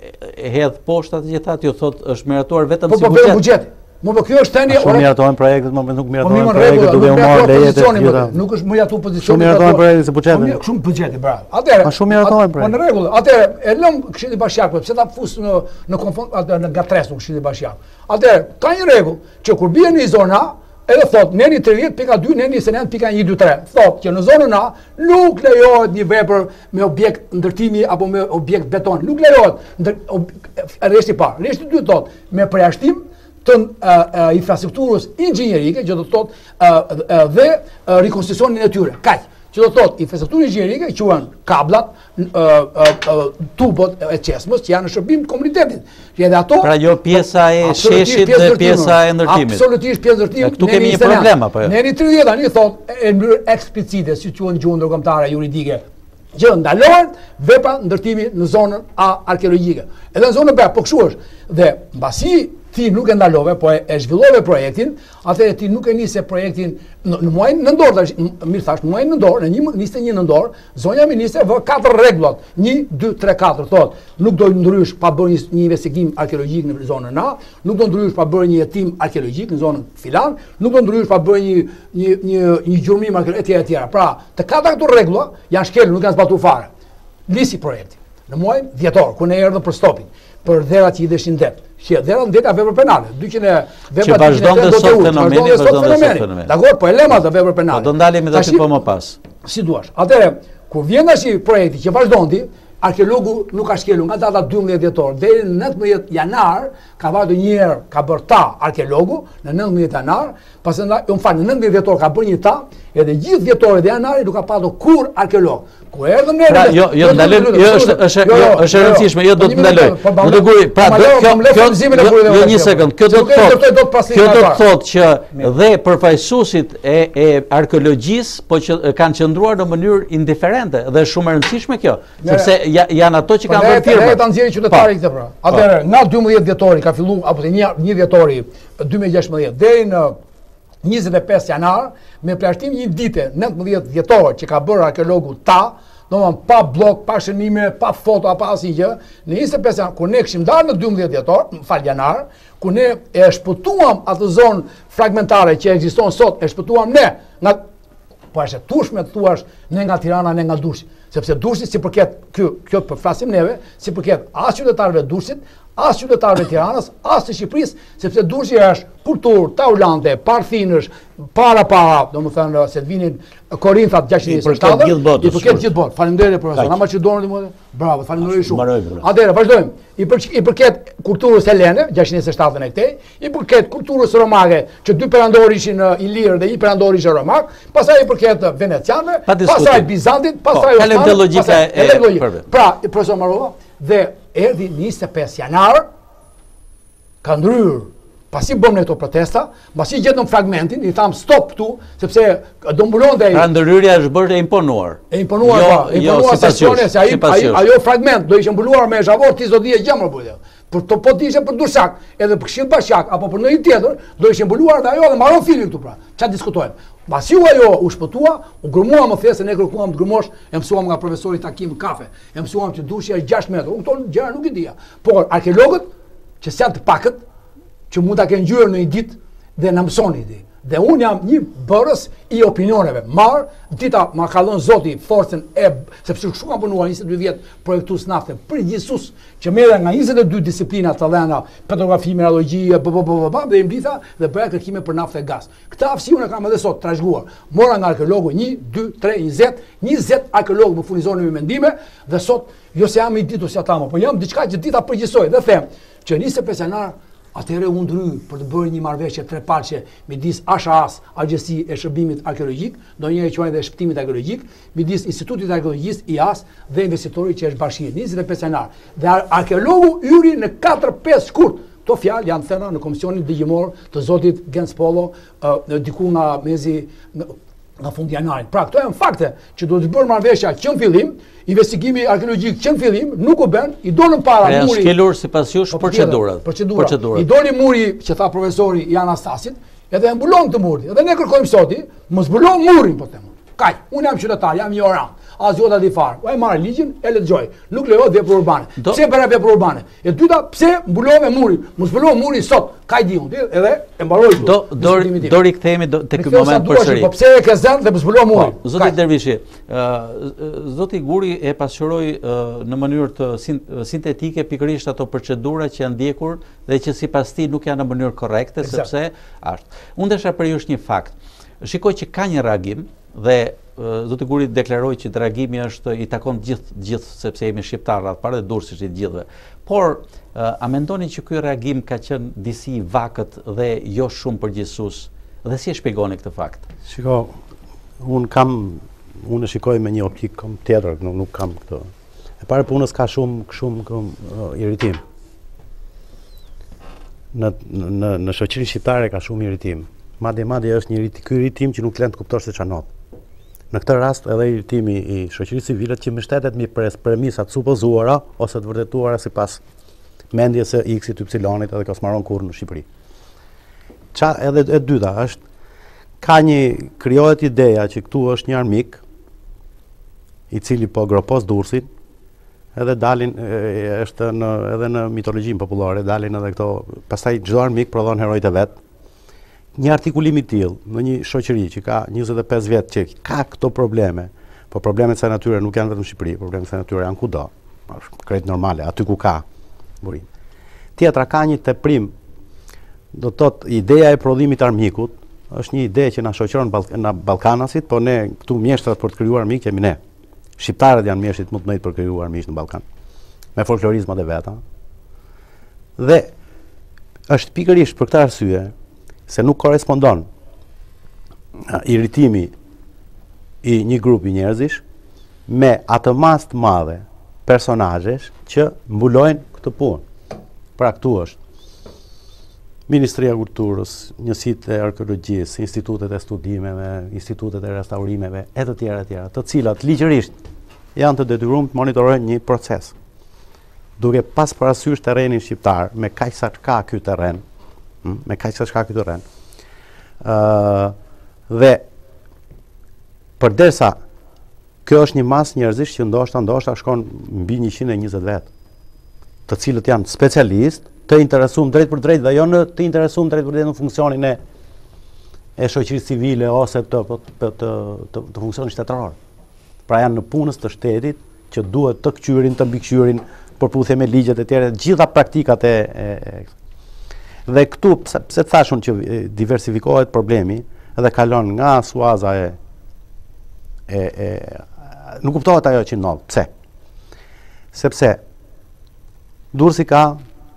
e hedh poshtë atë që thatë, ju thotë është miratuar vetëm si buxhet. Mo po kjo është tani ora. Shumë miratojnë projektet, më nuk miratojnë projektet duke u marrë lejet e tjera. Nuk është miratu pozicioni. Shumë miratojnë projektet se buxhetin. Shumë buxheti, bravo. Atëherë. Po shumë miratojnë projektet. Po në rregull. Atëherë e lëm Këshilli Bashkiak, pse ta fus në në konfront atë në gatresu Këshilli Bashkiak. Atëherë ka një rregull që kur bien në zonë A, edhe thot neni tridhjetë pikë dy, neni njëzet pikë një dy tre. Thot që në zonën A nuk lejohet një vepër me objekt ndërtimi apo me objekt beton. Nuk lejohet. Rreshti parë. Rreshti dytë thot me përjashtim të infrastrukturës inxhinierike, që do të thotë dhe rikonstruksionin e tyre. Kaq, që do të thotë infrastrukturë inxhinierike quhen kablat, tubot e çesmës që janë në shërbim të komunitetit. Edhe ato. Pra jo pjesa e sheshit dhe pjesa e ndërtimit. Absolutisht pjesë ndërtimit. Këtu kemi një problem apo jo? Neni tridhjetë tani thotë në mënyrë eksplicite, si quhen gjuhën ndërkombëtare juridike, që ndalohen vepra ndërtimi në zonën A arkeologjike. Edhe në zonën B, po kështu është. Dhe mbasi ti nuk e ndalove, po e, e zhvillove projektin, atëherë ti nuk e nise projektin në, në muajin nëndor, mirë thash, në muajin nëndor, në një njëzet e një nëndor, zonja ministre vë katër rregullat, një, dy, tre, katër, thotë, nuk do ndrysh pa bërë një, një investigim arkeologjik në zonën A, nuk do ndrysh pa bërë një hetim arkeologjik në zonën filan, nuk do ndrysh pa bërë një një një, një gjurmim arkeologjik etj etj. Pra, të katër këto rregulla janë shkelur, nuk janë zbatuar fare. Lisi projekti. Në muajin dhjetor, ku ne erdhëm për stopin, për dherat që i deshin det. Që dherat ndeta vepër penale, dyqind vepra që vazhdon të sot fenomeni, vazhdon të sot fenomeni. Dakor, po e lema të vepër penale. Po do ndalemi tash po më pas. Si duash. Atëherë, kur vjen tash projekti që vazhdonti, arkeologu nuk ka shkelur nga data dymbëdhjetë dhjetor deri në nëntëmbëdhjetë janar, ka vajtur një herë, ka bërë ta arkeologu në nëntëmbëdhjetë janar, pastaj u fal në nëntëmbëdhjetë dhjetor ka bërë një ta, edhe gjithë dhjetorit e janarit nuk ka patur kur arkeolog. Ku erdhëm ne? Pra, jo, jo, ndalem, jo, është është jo, është e rëndësishme, jo do të ndaloj. Në të guri, pra, kjo, jo një sekond, kjo do të thotë, kjo do të thotë që dhe përfaqësuesit e e arkeologjisë, po që kanë qëndruar në mënyrë indiferente dhe shumë e rëndësishme kjo, sepse janë ato që kanë bërë firma. Ne ta nxjerrin qytetarit këtë pra. Atëherë, nga dymbëdhjetë dhjetori ka filluar apo një një dhjetori dy mijë e gjashtëmbëdhjetë deri në njëzet e pesë janar, me plashtim një dite nëntëmbëdhjetë dhjetor që ka bërë arkeologu ta, domethënë pa blok, pa shënime, pa foto, pa asgjë, në njëzet e pesë janar, kur ne kishim dalë në dymbëdhjetë dhjetor, më fal janar, ku ne e shpëtuam atë zonë fragmentare që ekziston sot, e shpëtuam ne nga po është e tushme të thuash ne nga Tirana, ne nga Durrësi, sepse Durrësi si përket kjo kjo për flasim neve, si përket as qytetarëve të Durrësit, as qytetarëve të Tiranës, as të Shqipërisë, sepse Durrësi është kulturë, taulante, parthinësh, para para, domethënë se të vinin Korinthat gjashtëdhjetë e shtatë, i përket gjithë botë. Faleminderit profesor. Na Maqedonit më. Bravo, faleminderit shumë. Atëherë vazhdojmë. I përket i përket kulturës helene, gjashtëdhjetë e shtatë në këtej, i përket kulturës romake, që dy perandor ishin ilirë dhe një perandor ishte romak, pastaj i përket venecianëve, pastaj Bizantit, pastaj Osmanit. Pra, profesor Marova, dhe erdhi njëzet e pesë janar, ka ndryrë, pasi bëm në këto protesta, pasi gjetëm fragmentin, i tham stop këtu, sepse do mbulon dhe... Pra ndërhyrja është bërë e imponuar. E imponuar, jo, pa, e imponuar jo, sesione, se ajo ai, ai, fragment do ishte mbuluar me zhavor, ti zoti e gjemër bujë. Për të po të ishte për Dursak, edhe për Këshill Bashak, apo për ndonjë tjetër, do ishte mbuluar dhe ajo dhe mbaron filmin këtu pra. Çfarë diskutojmë? Pasi u ajo u shpëtua, u grumua më thjesht se ne kërkuam të grumosh, e mësuam nga profesori Takim Kafe. E mësuam që dushja është gjashtë metra. Unë këto gjëra nuk i dija. Por arkeologët që janë të pakët, që mund ta kenë ngjyrë në një ditë dhe na mësoni ti. Dhe unë jam një bërës i opinioneve. Marë, dita ma ka dhënë Zoti forcën e, sepse kështu kam punuar njëzet e dy vjet projektues nafte përgjithësues që merren nga njëzet e dy disiplina të dhëna, petrografi, mineralogji, dhe i mbitha dhe bëja kërkime për naftë e gaz. Këtë aftësi unë kam edhe sot trashëguar. Mora nga arkeologu një, dy, tre, njëzet, njëzet arkeologë më furnizonin me mendime dhe sot jo se jam i ditur si ata më, po jam diçka që dita përgjithsoj dhe them që njëzet e pesë janar atëherë u ndry për të bërë një marrëveshje trepalçe midis A S H A-s, Agjencisë e Shërbimit Arkeologjik, ndonjëherë quajnë dhe Shpëtimit Arkeologjik, midis Institutit Arkeologjisë I A S dhe investitorit që është Bashkia, njëzet e pesë janar. Dhe arkeologu yri në katër pesë shkurt. Këto fjalë janë thëna në komisionin dëgjimor të zotit Gens Pollo, uh, diku nga mezi nga fundi janarit. Pra, këto janë fakte që do të bërë marrëveshja që në fillim, investigimi arkeologjik që në fillim nuk u bën, i dolën para muri. Janë shkelur sipas jush procedurat. Procedurat. I doli muri që tha profesori i Anastasit, edhe e mbulon të muri. Edhe ne kërkojmë soti, mos mbulon murin po them. Kaq, unë jam qytetar, jam një oran. As jota di fare. Ai marr ligjin, e lexoj. Nuk lejohet vepër urbane. Pse bëra vepër urbane? E dyta, pse mbulove murin? Mos mbulon murin sot. Kaj di unë, edhe e mbaroj. Do do do rikthehemi tek ky moment përsëri. Po pse e ke zënë dhe mos mbulon murin? Zoti Dervishi, zoti Guri e pasqyroi në mënyrë të sintetike pikërisht ato procedura që janë ndjekur dhe që sipas tij nuk janë në mënyrë korrekte, sepse është. Unë desha për ju është një fakt. Shikoj që ka një reagim dhe zoti Guri deklaroi që reagimi është i takon gjithë gjithë sepse jemi shqiptarë atë parë dhe Durrësit të gjithëve. Por a mendoni që ky reagim ka qenë disi i vakët dhe jo shumë përgjithësues? Dhe si e shpjegoni këtë fakt? Shiko, un kam unë shikoj me një optik kom tjetër, nuk, nuk kam këtë. E para punës ka shumë shumë shumë irritim. Në në në shoqërinë shqiptare ka shumë irritim. Madje madje është një irritim, ky irritim që nuk lën të kuptosh se çanot. Në këtë rast edhe irritimi i shoqërisë civile që mbështetet mbi premisat supozuara ose të vërtetuara sipas mendjes së X-it, Y-it edhe ka smaron kurrë në Shqipëri. Ça edhe e dyta është ka një krijohet ideja që këtu është një armik i cili po gropos Durrësin, edhe dalin e, është në edhe në mitologjinë popullore dalin edhe këto, pastaj çdo armik prodhon herojtë e vet. Një artikulim i tillë në një shoqëri që ka njëzet e pesë vjet që ka këto probleme, po problemet e natyre nuk janë vetëm në Shqipëri, problemet e natyre janë kudo, është krejt normale, aty ku ka burim. Tjetra ka një teprim, do të thotë ideja e prodhimit të armikut është një ide që na shoqëron Balk na Ballkanasit, po ne këtu mjeshtrat për të krijuar armik jemi ne. shqiptarët janë mjeshtit më të mëdhenj për krijuar miq në Ballkan, me folklorizmat e veta. Dhe është pikërisht për këtë arsye se nuk korespondon irritimi i një grupi njerëzish me atë mas të madhe personazhesh që mbulojnë këtë punë. Pra këtu është Ministria e Kulturës, njësitë e arkeologjisë, institutet e studimeve, institutet e restaurimeve, e të tjera e tjera, të cilat ligjërisht janë të detyruar të monitorojnë një proces. Duke pas parasysh terrenin shqiptar, me kaq sa ka ky terren, me kaq sa ka ky terren. Ë dhe përderisa kjo është një mas njerëzish që ndoshta ndoshta shkon mbi njëqind e njëzet vet, të cilët janë specialistë të interesuar drejt për drejt dhe jo në të interesuar drejt për drejt në funksionin e e shoqërisë civile ose të të të, të, të, të funksionit shtetëror. Pra janë në punës të shtetit që duhet të këqyrin, të mbikëqyrin, përputhje me ligjet e tjera, gjitha praktikat e, e, e dhe këtu pse, pse thashun që diversifikohet problemi edhe kalon nga suaza e e, e nuk kuptohet ajo që ndodh. Pse? Sepse Durrësi ka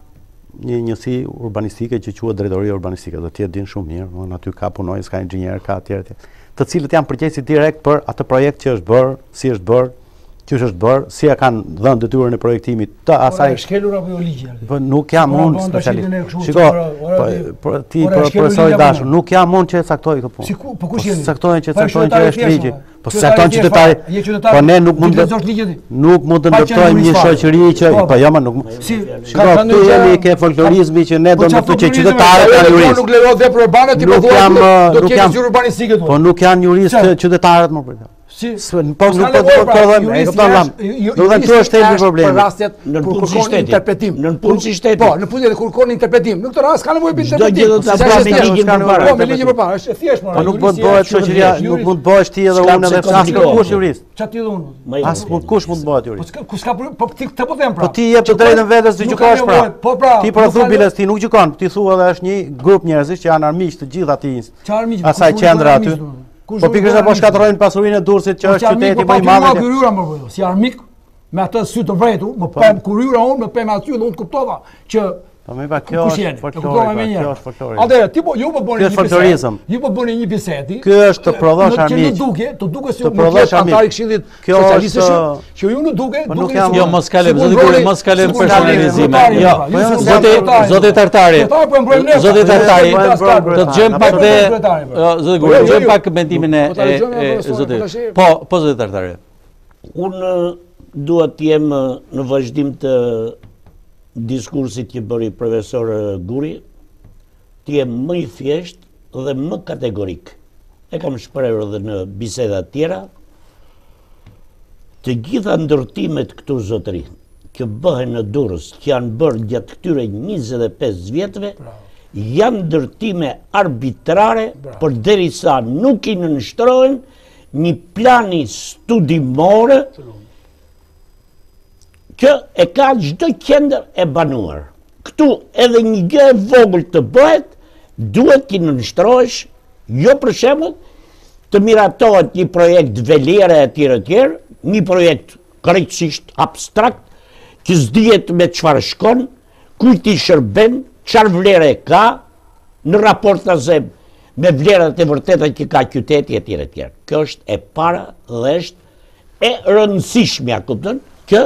një njësi urbanistike që quhet drejtoria urbanistike, do t'jetë din shumë mirë, në aty ka punojës, ka inxhinier, ka tjerë, të cilët janë përgjegjësi direkt për atë projekt që është bërë, si është bërë, që është bërë, si e kanë dhënë detyrën e projektimit të asaj. Ora shkelur apo jo ligji? Po nuk jam unë specialist. Shiko, ti profesor i dashur, nuk jam unë që e caktoj këtë punë. Si po kush jeni? Saktojnë që caktojnë që është ligji. Po saktojnë qytetari. Po ne nuk mund të nuk mund të ndërtojmë një shoqëri që po jo më nuk. Shiko, tu jeni ke folklorizmi që ne do të thotë që qytetarët janë juristë. Nuk lejohet vepër urbane ti po thua do të ketë zyrë urbanistike këtu. Po nuk janë juristë qytetarët më për. Si, po nuk po të prodhojmë, e kupton lam. Do të thotë është thelbi problemi. Për rastet në kur punë si kërkon shteti. interpretim. Në punë si shteti. Po, në punë kur kërkon interpretim. Në këtë rast ka nevojë për Çdo interpretim. gjë do ta bëjmë me ligjin përpara. Po, me ligjin përpara, është e thjeshtë. Po nuk mund të bëhet shoqëria, nuk mund të bëhesh ti edhe unë edhe as kush jurist. Çfarë ti unë? As mund kush mund të bëhet jurist. Po ku s'ka po ti të po them pra. Po ti jep të drejtën vetes të gjykosh pra. Po pra. Ti për thu biles ti nuk gjykon, ti thua edhe është një grup njerëzish që janë armiq të gjithë atij. Çfarë armiq? Asaj qendra aty. Po pikërisht apo shkatërrojnë pasurinë e Durrësit që është qyteti më i madh. Po kuryra më bëj. Si armik me atë sy të vërtetur, më pam kuryra unë, më pam aty dhe unë kuptova që po më pa kjo është folklori, kjo është folklori. Atëherë ti po ju po bëni një bisedë. Ju po bëni një bisedë. Ky është të prodhosh armiq. Të duke, të duke si antar i Këshillit Socialistësh, që ju nuk duke, duke. Jo, mos kalem, zoti Guri, mos kalem personalizime. Jo, zoti zoti Tartari. Zoti Tartari, do të djem pak dhe zoti Guri, djem pak mendimin e zotit. Po, po zoti Tartari. Unë duhet të jem në vazhdim të diskursit që bëri profesor Guri, të jem më i thjesht dhe më kategorik. E kam shprehur edhe në biseda tjera, të gjitha ndërtimet këtu zotëri, që bëhen në Durrës, që janë bërë gjatë këtyre njëzet e pesë vjetëve, janë ndërtime arbitrare, për derisa nuk i nënshtrohen një plani studimore që e ka çdo qendër e banuar. Këtu edhe një gjë e vogël të bëhet, duhet të nënshtrohesh, jo për shembull të miratohet një projekt veliere e tjerë e tjerë, një projekt krejtësisht abstrakt, që s'dihet me çfarë shkon, kujt i shërben, çfarë vlere ka, në raport të zem me vlerat e vërteta që ka qyteti e tjerë e tjerë. Kjo është e para dhe është e rëndësishmja, kupton, që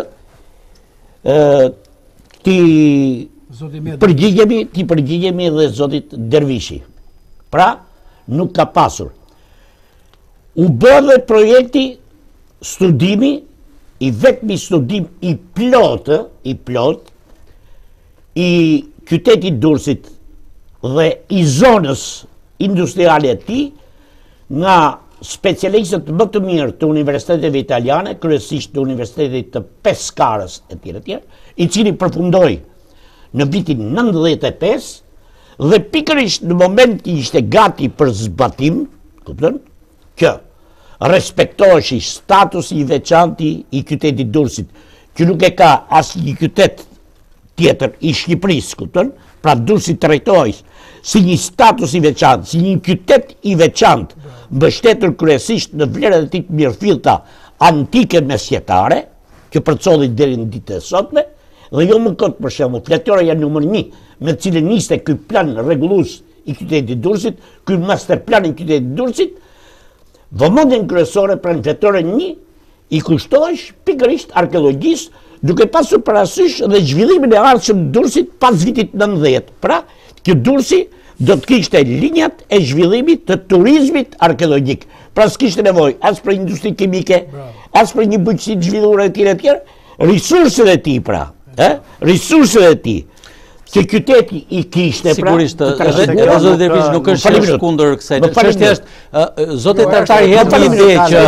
ti përgjigjemi, ti përgjigjemi dhe zotit Dervishi. Pra, nuk ka pasur. U bë dhe projekti studimi, i vetmi studim i plotë, i plot, i qytetit Durrësit dhe i zonës industriale e tij, nga specialistët më të mirë të universiteteve italiane, kryesisht të universitetit të Pescarës e tjerë e tjerë, i cili përfundoi në vitin nëntëdhjetë e pesë dhe pikërisht në moment që ishte gati për zbatim, kupton, që respektohej statusi i veçantë i qytetit Durrësit, që nuk e ka asnjë qytet tjetër i Shqipërisë, kupton, pra Durrësi trajtohej si një status i veçantë, si një qytet i veçantë, mbështetur kryesisht në vlerat e tij të mirëfillta antike mesjetare, që përcollit deri në ditë e sotme, dhe jo më këtë për shembull, fletëroja numër një, me cilën niste ky plan rregullues i qytetit Durrësit, ky master plan i qytetit Durrësit, vëmendjen kryesore pranë fletore një i kushtohesh pikërisht arkeologjisë, duke pasur parasysh dhe zhvillimin e ardhshëm të Durrësit pas vitit nëntëdhjetë. Pra, që Durrësi do të kishte linjat e zhvillimit të turizmit arkeologjik. Pra s'kishte nevojë as për industri kimike, as për një bujqësi të zhvilluar e tjera e tjera, risurset e tij pra, ë? Risurset e tij. Që qyteti i kishte pra. Sigurisht, edhe zoti Dervish nuk është kundër kësaj. Çështja është zoti Tartari hedh një ide që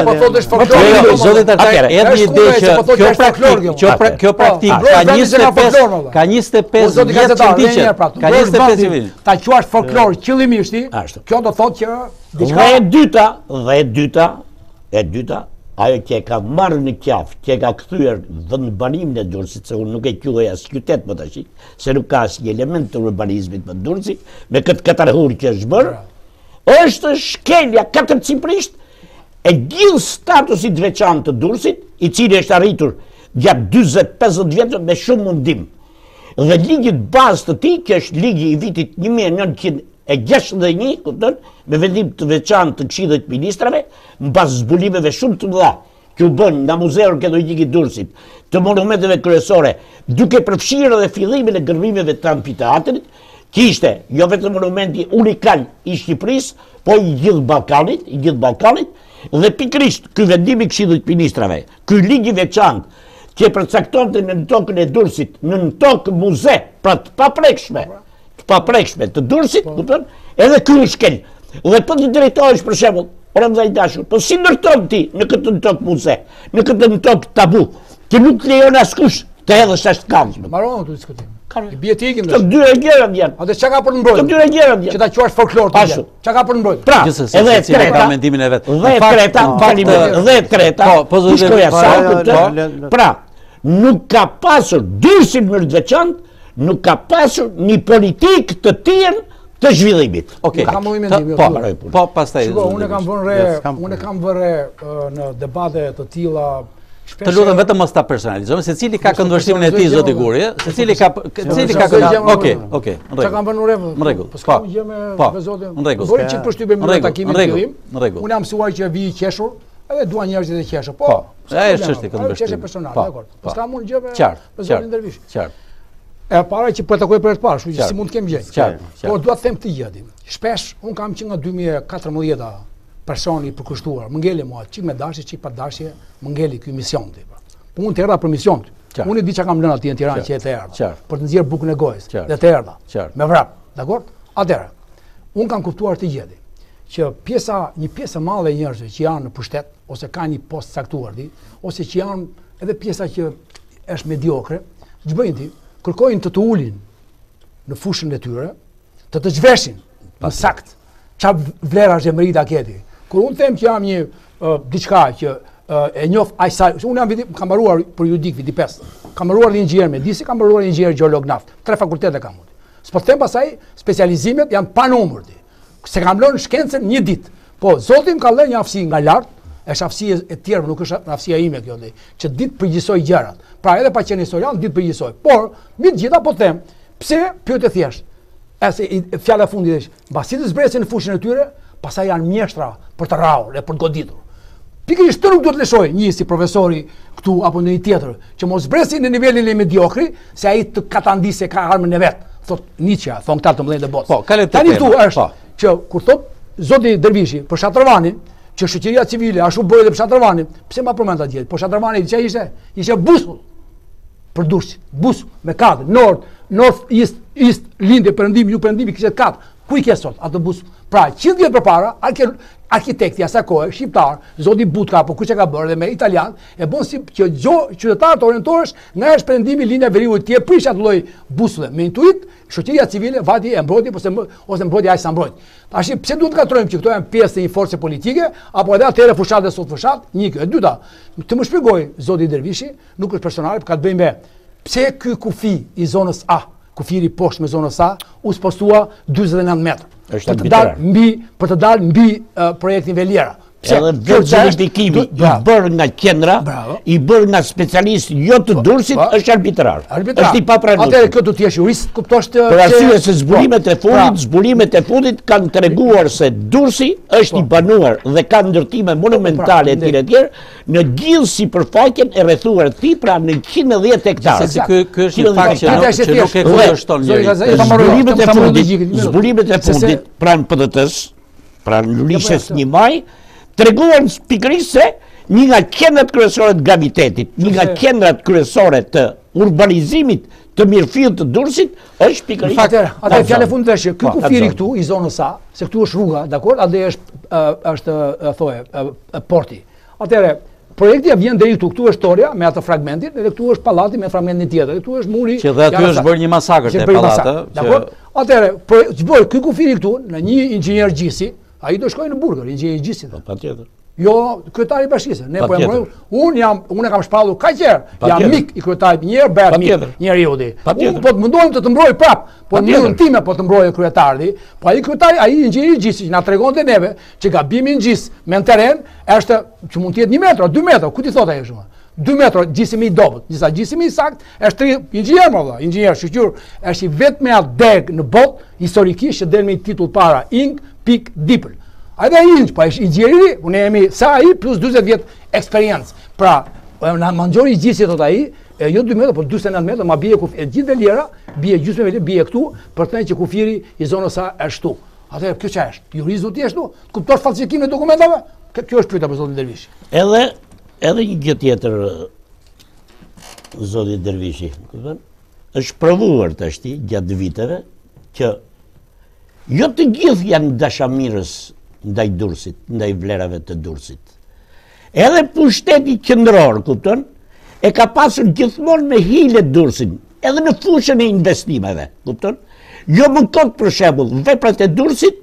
zoti Tartari hedh një ide që kjo praktikë, kjo praktikë ka njëzet e pesë ka njëzet e pesë vjet që ndiqet. Ka njëzet e pesë vjet. Ta quash folklor qëllimisht, kjo do thotë që diçka e dyta, dhe e dyta, e dyta ajo që e ka marrë në qafë, që e ka kthyer vendbanimin e Durrësit, se unë nuk e quaj as qytet më tash, se nuk ka asnjë element të urbanizmit në Durrësi, me këtë katarhur që është bërë, është shkelja katërcifrisht e gjithë statusit veçantë të Durrësit, i cili është arritur gjatë dyzet pesëdhjetë vjetëve me shumë mundim. Dhe ligjit bazë të tij, që është ligji i vitit një mijë e nëntëqind e gjashtëdhjetë dhe një, kupton, me vendim të veçantë të Këshillit të Ministrave, mbas zbulimeve shumë të mëdha që u bën nga Muzeu Arkeologjik i Durrësit, të monumenteve kryesore, duke përfshirë edhe fillimin e gërmimeve të amfiteatrit, që ishte jo vetëm monumenti unikal i Shqipërisë, po i gjithë Ballkanit, i gjithë Ballkanit, dhe pikërisht ky vendim i Këshillit të Ministrave, ky ligj i veçantë që e përcaktonte në tokën e Durrësit, në tokë muze, pra të paprekshme, të paprekshme të Durrësit, kupton? Edhe ky u shkel. Dhe po të drejtohesh për shembull, ora vllai dashur, po si ndërton ti në këtë tokë muze, në këtë tokë tabu, që nuk lejon askush të hedhësh as këmbë. Mbaron këtë diskutim. I bie ti ikim. Të dy gjëra vjen. Atë çka ka për të mbrojtur? Të dy gjëra vjen. Që ta quash folklor të vjen. Çka ka për të mbrojtur? Pra, edhe e treta mendimin e vet. Dhe e treta, faleminderit. Dhe e treta. Po, po shkoja sa këtë. Pra, nuk ka pasur Durrësi në të veçantë, nuk ka pasur një politikë të tillë të zhvillimit. Okej. Ka më mendim. Po, po pastaj. Unë kam vënë re, unë kam vënë re në debate të tilla. Të lutem vetëm mos ta personalizojmë, secili ka këndvështrimin e tij zoti Guri, secili ka secili ka këndvështrimin. Okej, okej, në rregull. Çka kam vënë re? Në rregull. Po s'ka gjë me me zotin. Në rregull. Bëri çik përshtypje me takimin e fillim. Në rregull. Unë jam mësuar që vi i qeshur, edhe dua njerëzit e qeshur. Po. Ai është çështje këndvështrimi. Çështje personale, dakor. Po s'ka mund gjë me me zotin Dervish. Qartë. E para që po takoj për të parë, kështu që si mund të kem gjë. Qartë. Por dua të them këtë gjë. Shpesh un kam që nga dy mijë e katërmbëdhjetë personi i përkushtuar, më ngeli mua çik me dashje, çik pa dashje, më ngeli ky mision ti. Po unë të erdha për mision. Unë di çka kam lënë atje në Tiranë që e të erdha. Për të nxjerrë bukën e gojës dhe të erdha. Me vrap, dakor? Atëherë, unë kam kuptuar të gjeti që pjesa, një pjesë e madhe e njerëzve që janë në pushtet ose kanë një post caktuar di, ose që janë edhe pjesa që është mediokre, ç'bëjnë ti? Kërkojnë të të ulin në fushën e tyre, të të zhveshin në sakt çfarë vlera është e merita keti. Kur unë them që jam një diçka që e njoh ai sa, unë jam viti, kam mbaruar për judik viti pesë. Kam mbaruar dhe inxhinier mjedisi, kam mbaruar inxhinier gjeolog naft. Tre fakultete kam unë. S'po them pasaj specializimet janë pa numër ti. Se kam lënë shkencën një ditë. Po Zoti më ka lënë një aftësi nga lart, është aftësia e tjerë, nuk është aftësia ime kjo dhe, që ditë përgjithsoj gjërat. Pra edhe pa qenë historian, ditë përgjithsoj. Por mbi të gjitha po them, pse pyet e thjesht. Ase fjala e fundit është, mbasi të zbresin në fushën e tyre, pastaj janë mjeshtra për të rrahur e për të goditur. Pikërisht të nuk duhet lëshoj një si profesori këtu apo në një tjetër, që mos zbresin në nivelin e mediokri, se ai të katandise ka armën e vet. Thot Nietzsche, thon këta të mëdhenj të botës. Po, kalojmë te tani këtu është që kur thot zoti Dervishi për Shatravanin, që shoqëria civile ashtu bëri edhe për Shatravanin, pse ma përmend atje? Po Shatravani çfarë ishte? Ishte busull për Durrësin, busull me katër, nord, north, east, east, lindje perëndimi, ju perëndimi kishte katër. Ku i ke sot atë busull? Pra, qind vjet përpara, arkitekti asaj kohe, shqiptar, zoti Butka apo kush e ka bërë dhe me italian, e bën si që gjo qytetar të orientohesh nga është perëndimi linja veriut ti e prish atë lloj busulle. Me intuit, shoqëria civile vati e mbrojti ose ose mbrojti ai sa mbrojt. Tash pse duhet të katrojmë që këto janë pjesë e një force politike apo edhe atëre fushat dhe sot fushat? Një kjo, e dyta. Të më shpjegoj zoti Dervishi, nuk është personale, ka të bëjë me pse ky kufi i zonës A, kufiri poshtë me zonës A, u spostua dyzet e nëntë metra. Për të dalë mbi, për të dalë mbi uh, projektin Veliera. Edhe vetë verifikimi i bërë nga qendra, i bërë nga specialist jo të Durrësit është arbitrar. Është i papranueshëm. Atëherë kjo do të jesh jurist, kuptosh të për arsye se zburimet e fundit, zburimet e fundit kanë treguar se Durrësi është i banuar dhe ka ndërtime monumentale etj etj në gjithë sipërfaqen e rrethuar ti, pra në njëqind e dhjetë hektarë. Se ky ky është një fakt që nuk e kundërshton njëri. Zburimet e fundit, zburimet e fundit pranë P D T-s, pranë lishes një maj, treguan pikërisht se një nga qendrat kryesore të gravitetit, një nga qendrat kryesore të urbanizimit të mirëfillt të Durrësit është pikërisht. Atëherë, atëherë fjalë fundit është ky kufiri këtu i zonës A, se këtu është rruga, dakor, atë është është thoje porti. Atëherë, projekti vjen deri këtu, këtu është toria me atë fragmentin, edhe këtu është pallati me fragmentin tjetër. Këtu është muri. Që dhe aty është bërë një masakër te pallati, dakor? Atëherë, ç'bën ky kufiri këtu në një inxhinier gjisi, ai do shkojë në Burgër, inxhinier gjisi. Patjetër. Jo, kryetari i bashkisë. Ne po jam unë jam unë kam shpallur kaq herë. Jam mik i kryetarit një herë, bëhet mik njeriu di. Unë po të mundohem të të mbroj prap, po në mënyrën time po të mbrojë kryetari, po ai kryetari, ai inxhinieri gjisi që na tregonte neve që gabimi në gjis me në teren është që mund të jetë një metër, dy metra, ku ti thot ai shumë? dy metra gjisimi i dobët, disa gjisimi i sakt është inxhinier më valla, inxhinier shqyr, është i vetmi atë deg në botë historikisht që del me titull para Ing Pik Dipl. Ajde ai inç, pa i gjeri, unë jemi sa ai plus dyzet vjet eksperiencë. Pra, na mangjori i gjisi thot ai, jo dy metra, po dyzet e nëntë metra, ma bie kufi, e gjithë dhe lera, bie gjysmë vetë, bie këtu, për të thënë që kufiri i zonës sa është këtu. Atëherë kjo çfarë është? Jurist do të jesh këtu? Të kuptosh falsifikimin e dokumentave? Kjo është pyetja për zotin Dervishi. Edhe edhe një gjë tjetër zoti Dervishi, kupton? Është provuar tash gjatë viteve që jo të gjithë janë dashamirës ndaj Durrësit, ndaj vlerave të Durrësit. Edhe pushteti qendror, kupton, e ka pasur gjithmonë me hile Durrësin, edhe në fushën e investimeve, kupton? Jo më kot për shembull, veprat e Durrësit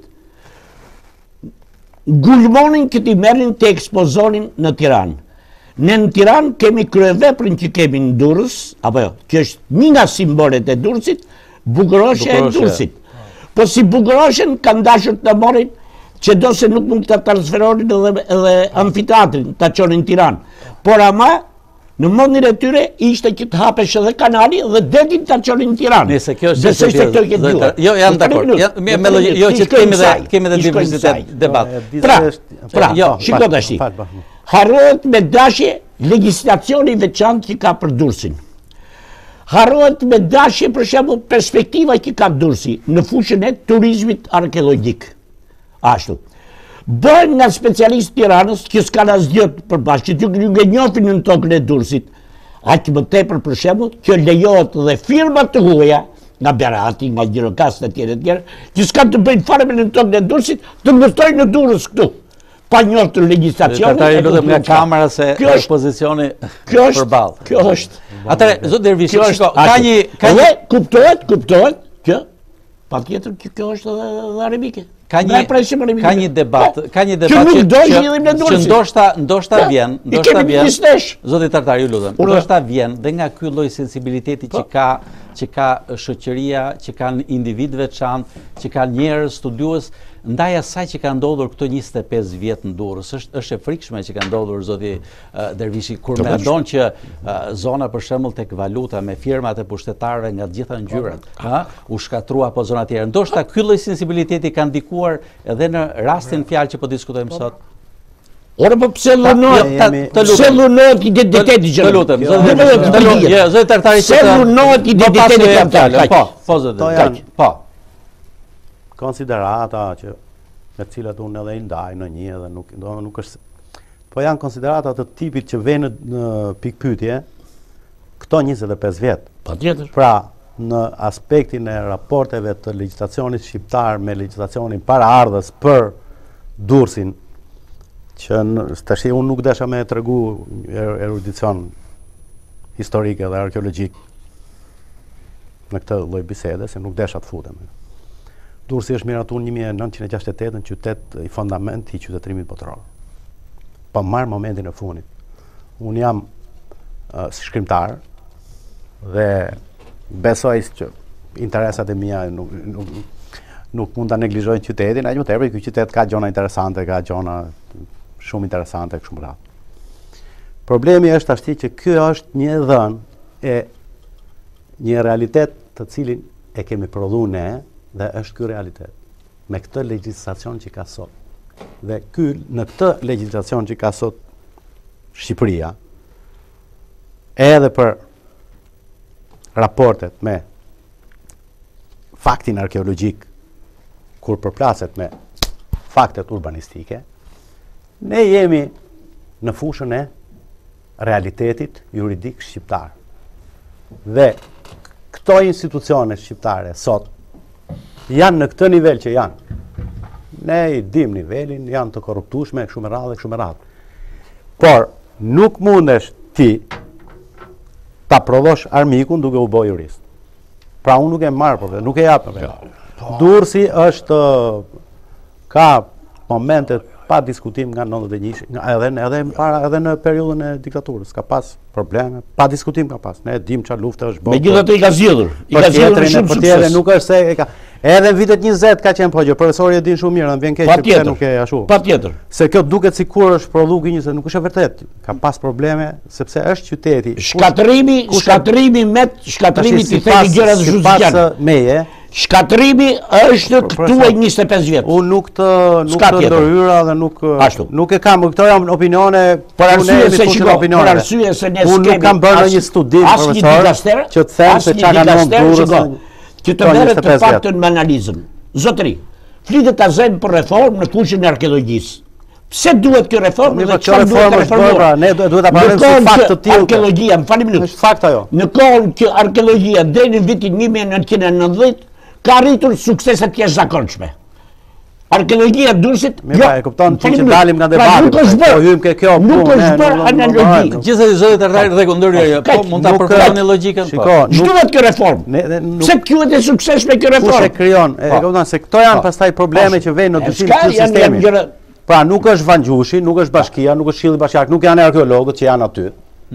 gulmonin që t'i merrin të ekspozonin në Tiranë. Ne në Tiranë kemi kryeveprën që kemi në Durrës, apo jo, që është një nga simbolet e Durrësit, bukuroshja e Durrësit. Po si bukuroshen kanë dashur të morin që do se nuk mund të transferonin edhe, edhe amfiteatrin, të qonin Tiranë. Por ama, në mendjen e tyre ishte që të hapesh edhe kanali dhe detin të qonin Tiranë. Nëse kjo është çështje. Jo, jam dakord. Jo, që kemi dhe kemi dhe diversitet debat. Pra, pra, jo, shiko tash. Harrohet me dashje legjislacioni i veçantë që ka për Durrësin. Harrohet me dashje për shembull perspektiva që ka Durrësi në fushën e turizmit arkeologjik. Ashtu. Bën nga specialistë Tiranës që s'kan asgjë përbashkë, që nuk e njohin në tokën e Durrësit. Aq më tepër për shembull që lejohet dhe firma të huaja, nga Berati, nga Gjirokast e tjerë e tjerë, që s'kan të bëjnë fare me në tokën e Durrësit, të investojnë në Durrës këtu. Pa njohur legjislacionin. Ata i lutem nga kamera se është pozicioni përballë. Kjo është. Atëre, zot Dervishi, shiko, ka një ka një kuptohet, kuptohet që patjetër që kjo është edhe arabike. Ka një ka një debat, ka një debat që që ndoshta ndoshta vjen, ndoshta vjen. Zoti Tartar, ju lutem. Ndoshta vjen dhe nga ky lloj sensibiliteti që ka që ka shoqëria, që kanë individ veçantë, që kanë njerëz studiues ndaj asaj që ka ndodhur këto njëzet e pesë vjet në Durrës. Është është e frikshme që ka ndodhur zoti Dervishi kur mendon që zona për shembull tek valuta me firmat e pushtetarëve nga të gjitha ngjyrat, ha, u shkatrua apo zona tjetër. Ndoshta ky lloj sensibiliteti ka ndikuar edhe në rastin fjalë që po diskutojmë sot. Ora po pse lunohet? Pse lunohet identiteti që? Të lutem, zoti Tartari, pse lunohet identiteti kombëtar? Po, po zoti. Po. Konsiderata që me cilat unë edhe i ndaj në një edhe nuk nuk është, po janë konsiderata të tipit që vjen në pikpyetje këto njëzet e pesë vjet. Patjetër. Pra, në aspektin e raporteve të legjislacionit shqiptar me legjislacionin paraardhës për Durrësin, që tash unë nuk desha me tregu erudicion historike dhe arkeologjik në këtë lloj bisede, se nuk desha të futem. Durrësi është miratuar një mijë e nëntëqind e gjashtëdhjetë e tetë në qytet i fundament i qytetërimit botëror. Po marr momentin e fundit. Unë jam uh, si shkrimtar dhe besoj që interesat e mia nuk, nuk, nuk mund ta neglizhojnë qytetin, aq më tepër ky qytet ka gjëra interesante, ka gjëra shumë interesante e kështu me radhë. Problemi është ashtu që ky është një dhënë e një realitet të cilin e kemi prodhuar ne dhe është ky realitet me këtë legjislacion që ka sot. Dhe ky në këtë legjislacion që ka sot Shqipëria, edhe për raportet me faktin arkeologjik, kur përplaset me faktet urbanistike, ne jemi në fushën e realitetit juridik shqiptar. Dhe këto institucione shqiptare sot janë në këtë nivel që janë. Ne i dim nivelin, janë të korruptueshme, kështu me radhë, kështu me radhë. Por nuk mundesh ti ta prodhosh armikun duke u bë jurist. Pra unë nuk e marr për vetë, nuk e jap për vetë. Durrësi është ka momente pa diskutim nga nëntëdhjetë e një, edhe edhe para edhe në periudhën e diktaturës ka pas probleme, pa diskutim ka pas. Ne dim çfarë lufte është bërë. Megjithatë i ka zgjedhur, i ka zgjedhur shumë sukses. Nuk është se e ka. Edhe në vitet njëzet ka qenë po gjë, profesori e din shumë mirë, më vjen keq se pse nuk e ashtu. Patjetër. Se kjo duket sikur është prodhuar njëse, nuk është e vërtetë. Ka pas probleme sepse është qyteti. Shkatrimi, shkatrimi me shkatrimi ti themi gjëra të justifikante. Meje. Shkatrimi është këtu e njëzet e pesë vjet. Unë nuk të nuk të ndërhyra dhe nuk nuk e kam, këto janë opinione për arsye se shiko, për arsye se ne unë nuk kam bërë një studim profesor që të them se çka kanë ndodhur. Që të merret të paktën me analizën. Zotëri, flitet ta zëm për reformë në fushën e arkeologjisë. Pse duhet kjo reformë? Dhe çfarë duhet të reformohet? Ne duhet ta parojmë si fakt të tillë. Arkeologjia, më falni minutë. Është fakt ajo. Në kohën që arkeologjia deri në vitin një mijë e nëntëqind e nëntëdhjetë ka arritur suksese të jashtëzakonshme. Arkeologjia Durrësit, jo, e kupton ti që dalim nga debati. Po hym ke kjo nuk është bërë analogji. Gjithsesi zoti të rregulldorja, po mund ta përkthoni logjikën. Shiko, shtuhet kjo reformë. Pse quhet e suksesshme kjo reformë? Kush e krijon? E kupton se këto janë pastaj probleme që vijnë në dyshim të sistemit. Pra nuk është Vangjushi, nuk është Bashkia, nuk është Këshilli Bashkiak, nuk janë arkeologët që janë aty.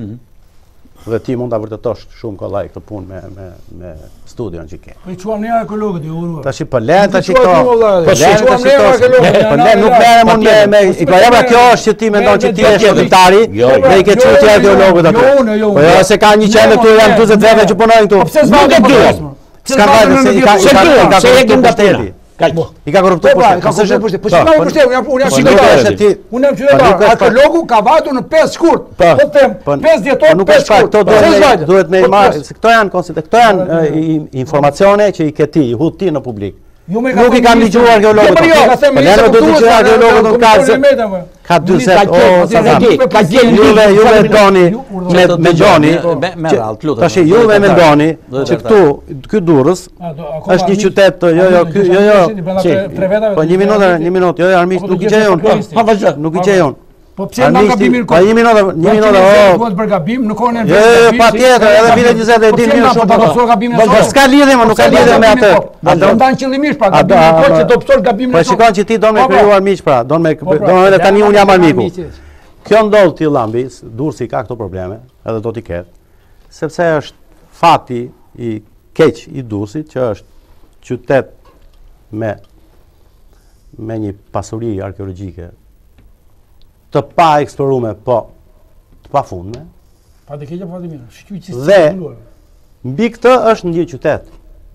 Dhe ti mund ta vërtetosh shumë kollaj këtë punë me me me studion që ke. Po i quam ne arkeologët e uruar. Tash po le tash këto. Po le tash këto. Po le nuk merrem unë me me po ja kjo është që ti mendon që ti je shqiptari dhe i ke çuar arkeologët aty. Po jo se ka një qendër këtu janë dyzet vete që punojnë këtu. Nuk e di. S'ka vajtë se i ka i ka se e kanë mbështetje. I ka korruptuar pushtetin. Ka korruptuar pushtetin. Po çfarë pushtetin? Unë jam unë jam qytetar. Unë jam qytetar. Arkeologu ka vajtur në pesë shkurt. Po them, pesë dhjetor, pesë shkurt. Këto duhet duhet me marr, se këto janë konsider, këto janë informacione që i ke ti, i hut ti në publik. Nuk i kam dëgjuar arkeologët. Po ne do të dëgjojmë arkeologët në kazë. Ka dyzet o sa ka gjën juve juve doni me me Gjoni me radh lutem. Tash juve mendoni që këtu ky Durrës është një qytet jo jo ky jo jo. Po një minutë, një minutë. Jo, armiq nuk i gjejon. Po vazhdo. Nuk i gjejon. Po pse nuk ka bimin kohë? Po një minutë, një minutë. Duhet për gabim, në kohën e Jo, patjetër, edhe vitet njëzet e dinë mirë shumë. Po gabimin e sot. Po s'ka lidhje, nuk ka lidhje me atë. Do ndan qëllimisht pra gabimin e kohë që do pësor gabimin e sot. Po shikon që ti don me krijuar miq pra, don me don edhe tani un jam armiku. Kjo ndodh ti llambi, Durrësi ka këto probleme, edhe do t'i ketë, sepse është fati i keq i Durrësit që është qytet me me një pasuri arkeologjike të pa eksplorume, po të pa fundme. Pa të keqe, pa të mirë. Shqyqi dhe mbi këtë është një qytet.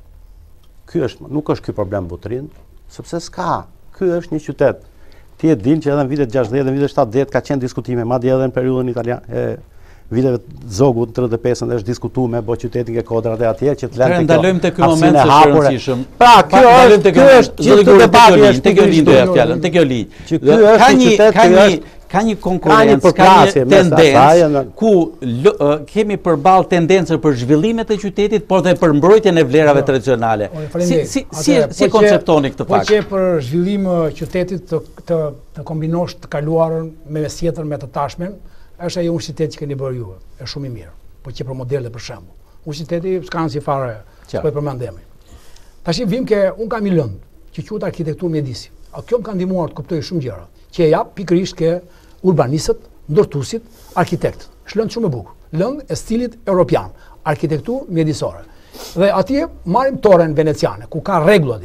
Ky është, nuk është ky problem butërin, sepse s'ka. Ky është një qytet. Ti e din që edhe në vitet gjashtëdhjetë, në vitet shtatëdhjetë ka qenë diskutime, madje edhe në periudhën italian, e viteve Zogut tridhjetë e pesë është diskutuar me bo qytetin ke kodrat e atje që të lënë të ndalojmë te ky moment të rëndësishëm. Pra, kjo është ky është gjithë debati është te kjo linjë fjalën, te kjo linjë. Që ky është një qytet ka një ka një konkurrencë, ka një tendencë ku kemi përballë tendencë për zhvillimet e qytetit, por dhe për mbrojtjen e vlerave tradicionale. Si si si si konceptoni këtë fakt? Po që për zhvillim qytetit të të të kombinosh të kaluarën me mesjetër me të tashmen, është ajo universitet që keni bërë juve, është shumë i mirë. Po që për modele për shembull. Universiteti s'ka si fare, po e përmendemi. Tash vim ke un kam një lëndë që quhet arkitekturë mjedisi. A kjo më ka ndihmuar të kuptoj shumë gjëra. Që e jap pikërisht ke urbanistët, ndërtuesit, arkitektët. Është lëndë shumë e bukur. Lëndë e stilit europian, arkitekturë mjedisore. Dhe atje marrim torren veneciane, ku ka rregull aty.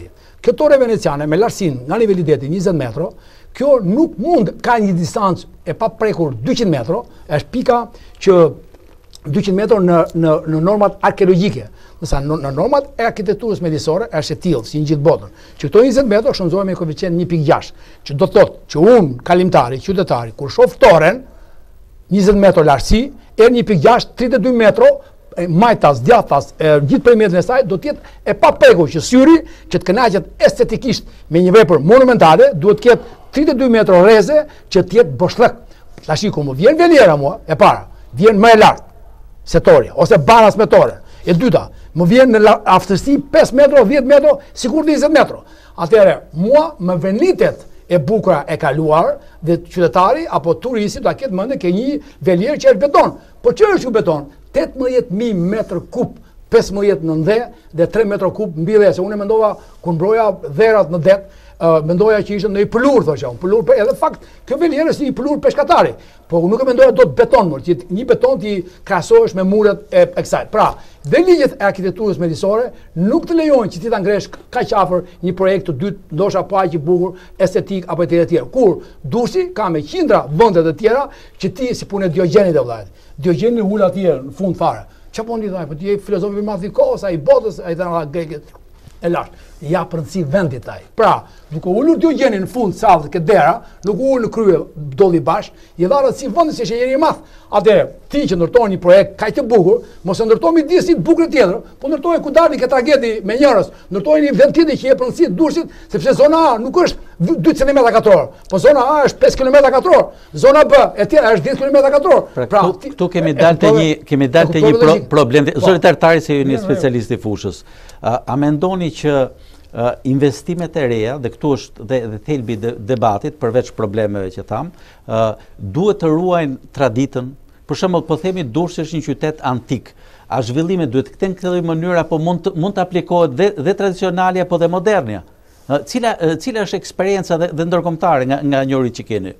Torre veneciane me lartësinë nga niveli i detit njëzet metro, kjo nuk mund ka një distancë e pa prekur dyqind metro, është pika që dyqind metro në, në, në normat arkeologjike. Nësa në, në normat e arkitekturës mjedisore është e tillë si në gjithë botën, që këto njëzet metro shënzohen me koeficient një pikë gjashtë, që do të thotë që unë, kalimtari, qytetari, kur shoh toren, njëzet metro lartësi, e një pikë gjashtë, tridhjetë e dy metro, e majtas, djathtas, e gjithë perimetrin e saj do të jetë e pa prekur që syri që të kënaqet estetikisht me një vepër monumentale, duhet të ketë tridhjetë e dy metro rreze që të jetë boshllëk. Tash ku më vjen veliera mua, e para, vjen më e lartë se torja ose banas me tore. E dyta, më vjen në aftësi pesë metro, dhjetë metro, sikur njëzet metro. Atëherë, mua më venitet e bukura e kaluar dhe qytetari apo turisti do ta ketë mendje ke një velier që është beton. Po çfarë është ky beton? tetëmbëdhjetë mijë metër kub, pesëmbëdhjetë në ndhe dhe tre metër kub mbi dhe, se unë mendova kur mbroja dherat në det, uh, mendoja që ishte në një pëllur, thosha unë, pëllur, edhe fakt, kjo velier është një pëllur peshkatari, po nuk e mendoja do të beton, mërë, që një beton ti krahasohesh me muret e, e kësaj. Pra, dhe ligjet e arkitekturës mjedisore nuk të lejojnë që ti ta ngresh kaq afër një projekt të dytë, ndoshta pa aq i bukur, estetik apo etj etj. Kur Durrësi ka me qindra vende të tjera që ti si punë Diogenit e vëllait. Diogeni ul atje në fund fare. Çfarë po ndi thaj, po ti je filozofi i madh i kohës, ai botës, ai tani greket e lart. Ja rëndësi vendit ai. Pra, duke ulur Diogeni në fund sallë ke dera, nuk u ul në krye dolli bash, i dha rëndësi vendit se është njëri i madh. Atëherë, ti që ndërton një projekt kaq të bukur, mos e ndërtoj midis të bukur tjetër, po ndërtoj ku dalin ke tragedi me njerëz, ndërtoj një vend tjetër që jep rëndësi Durrësit, sepse zona A nuk është dy centimetra katror, po zona A është pesë kilometra katror, zona B e tjera është dhjetë kilometra katror. Pra, këtu kemi dalë te një kemi dalë te një pro, problem. Zoti Tartari, se ju një specialist i fushës, a, a mendoni që Uh, investimet e reja, dhe këtu është dhe, dhe thelbi de, debatit, përveç problemeve që tham, uh, duhet të ruajnë traditën. Për shembull, po themi Durrësi është një qytet antik. A zhvillimet duhet të kenë këtë mënyrë apo mund të, mund të aplikohet dhe, dhe tradicionale apo dhe modernja? Uh, cila, uh, cila është eksperienca dhe, dhe ndërkombëtare nga, nga njëri që keni?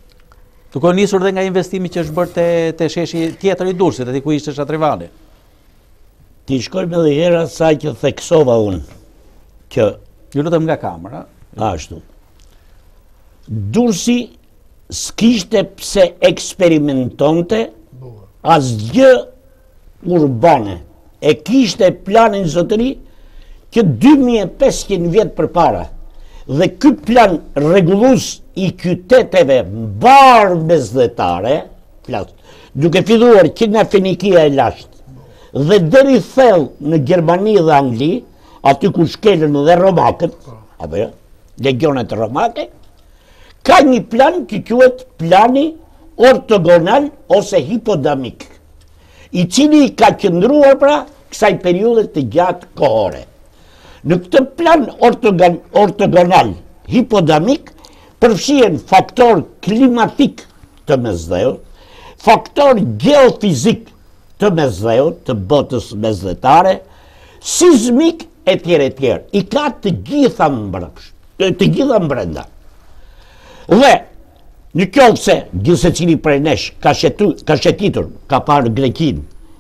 Duke nisur dhe nga investimi që është bërë te, te sheshi tjetër i Durrësit, aty ku ishte Shatrivani. Ti shkojmë edhe hera sa që theksova unë. Që, ju lutem nga kamera. Ashtu. Durrësi s'kishte pse eksperimentonte asgjë urbane. E kishte planin zotëri që dy mijë e pesëqind vjet përpara. Dhe ky plan rregullues i qyteteve mbar mesdhetare, duke filluar që nga Fenikia e lashtë dhe deri thellë në Gjermani dhe Angli, aty ku shkelën dhe romakët, apo jo, legionet romake, ka një plan që quhet plani ortogonal ose hipodamik, i cili ka qëndruar pra kësaj periudhe të gjatë kohore. Në këtë plan ortogon, ortogonal hipodamik përfshihen faktor klimatik të mesdheut, faktor geofizik të mesdheut, të botës mesdhetare, sismik e tjerë e tjerë, i ka të gjitha mbrapsh, të gjitha mbrenda. Dhe, në qoftë se gjithë se cili prej nesh ka, shetu, ka shetitur, ka parë Grekin,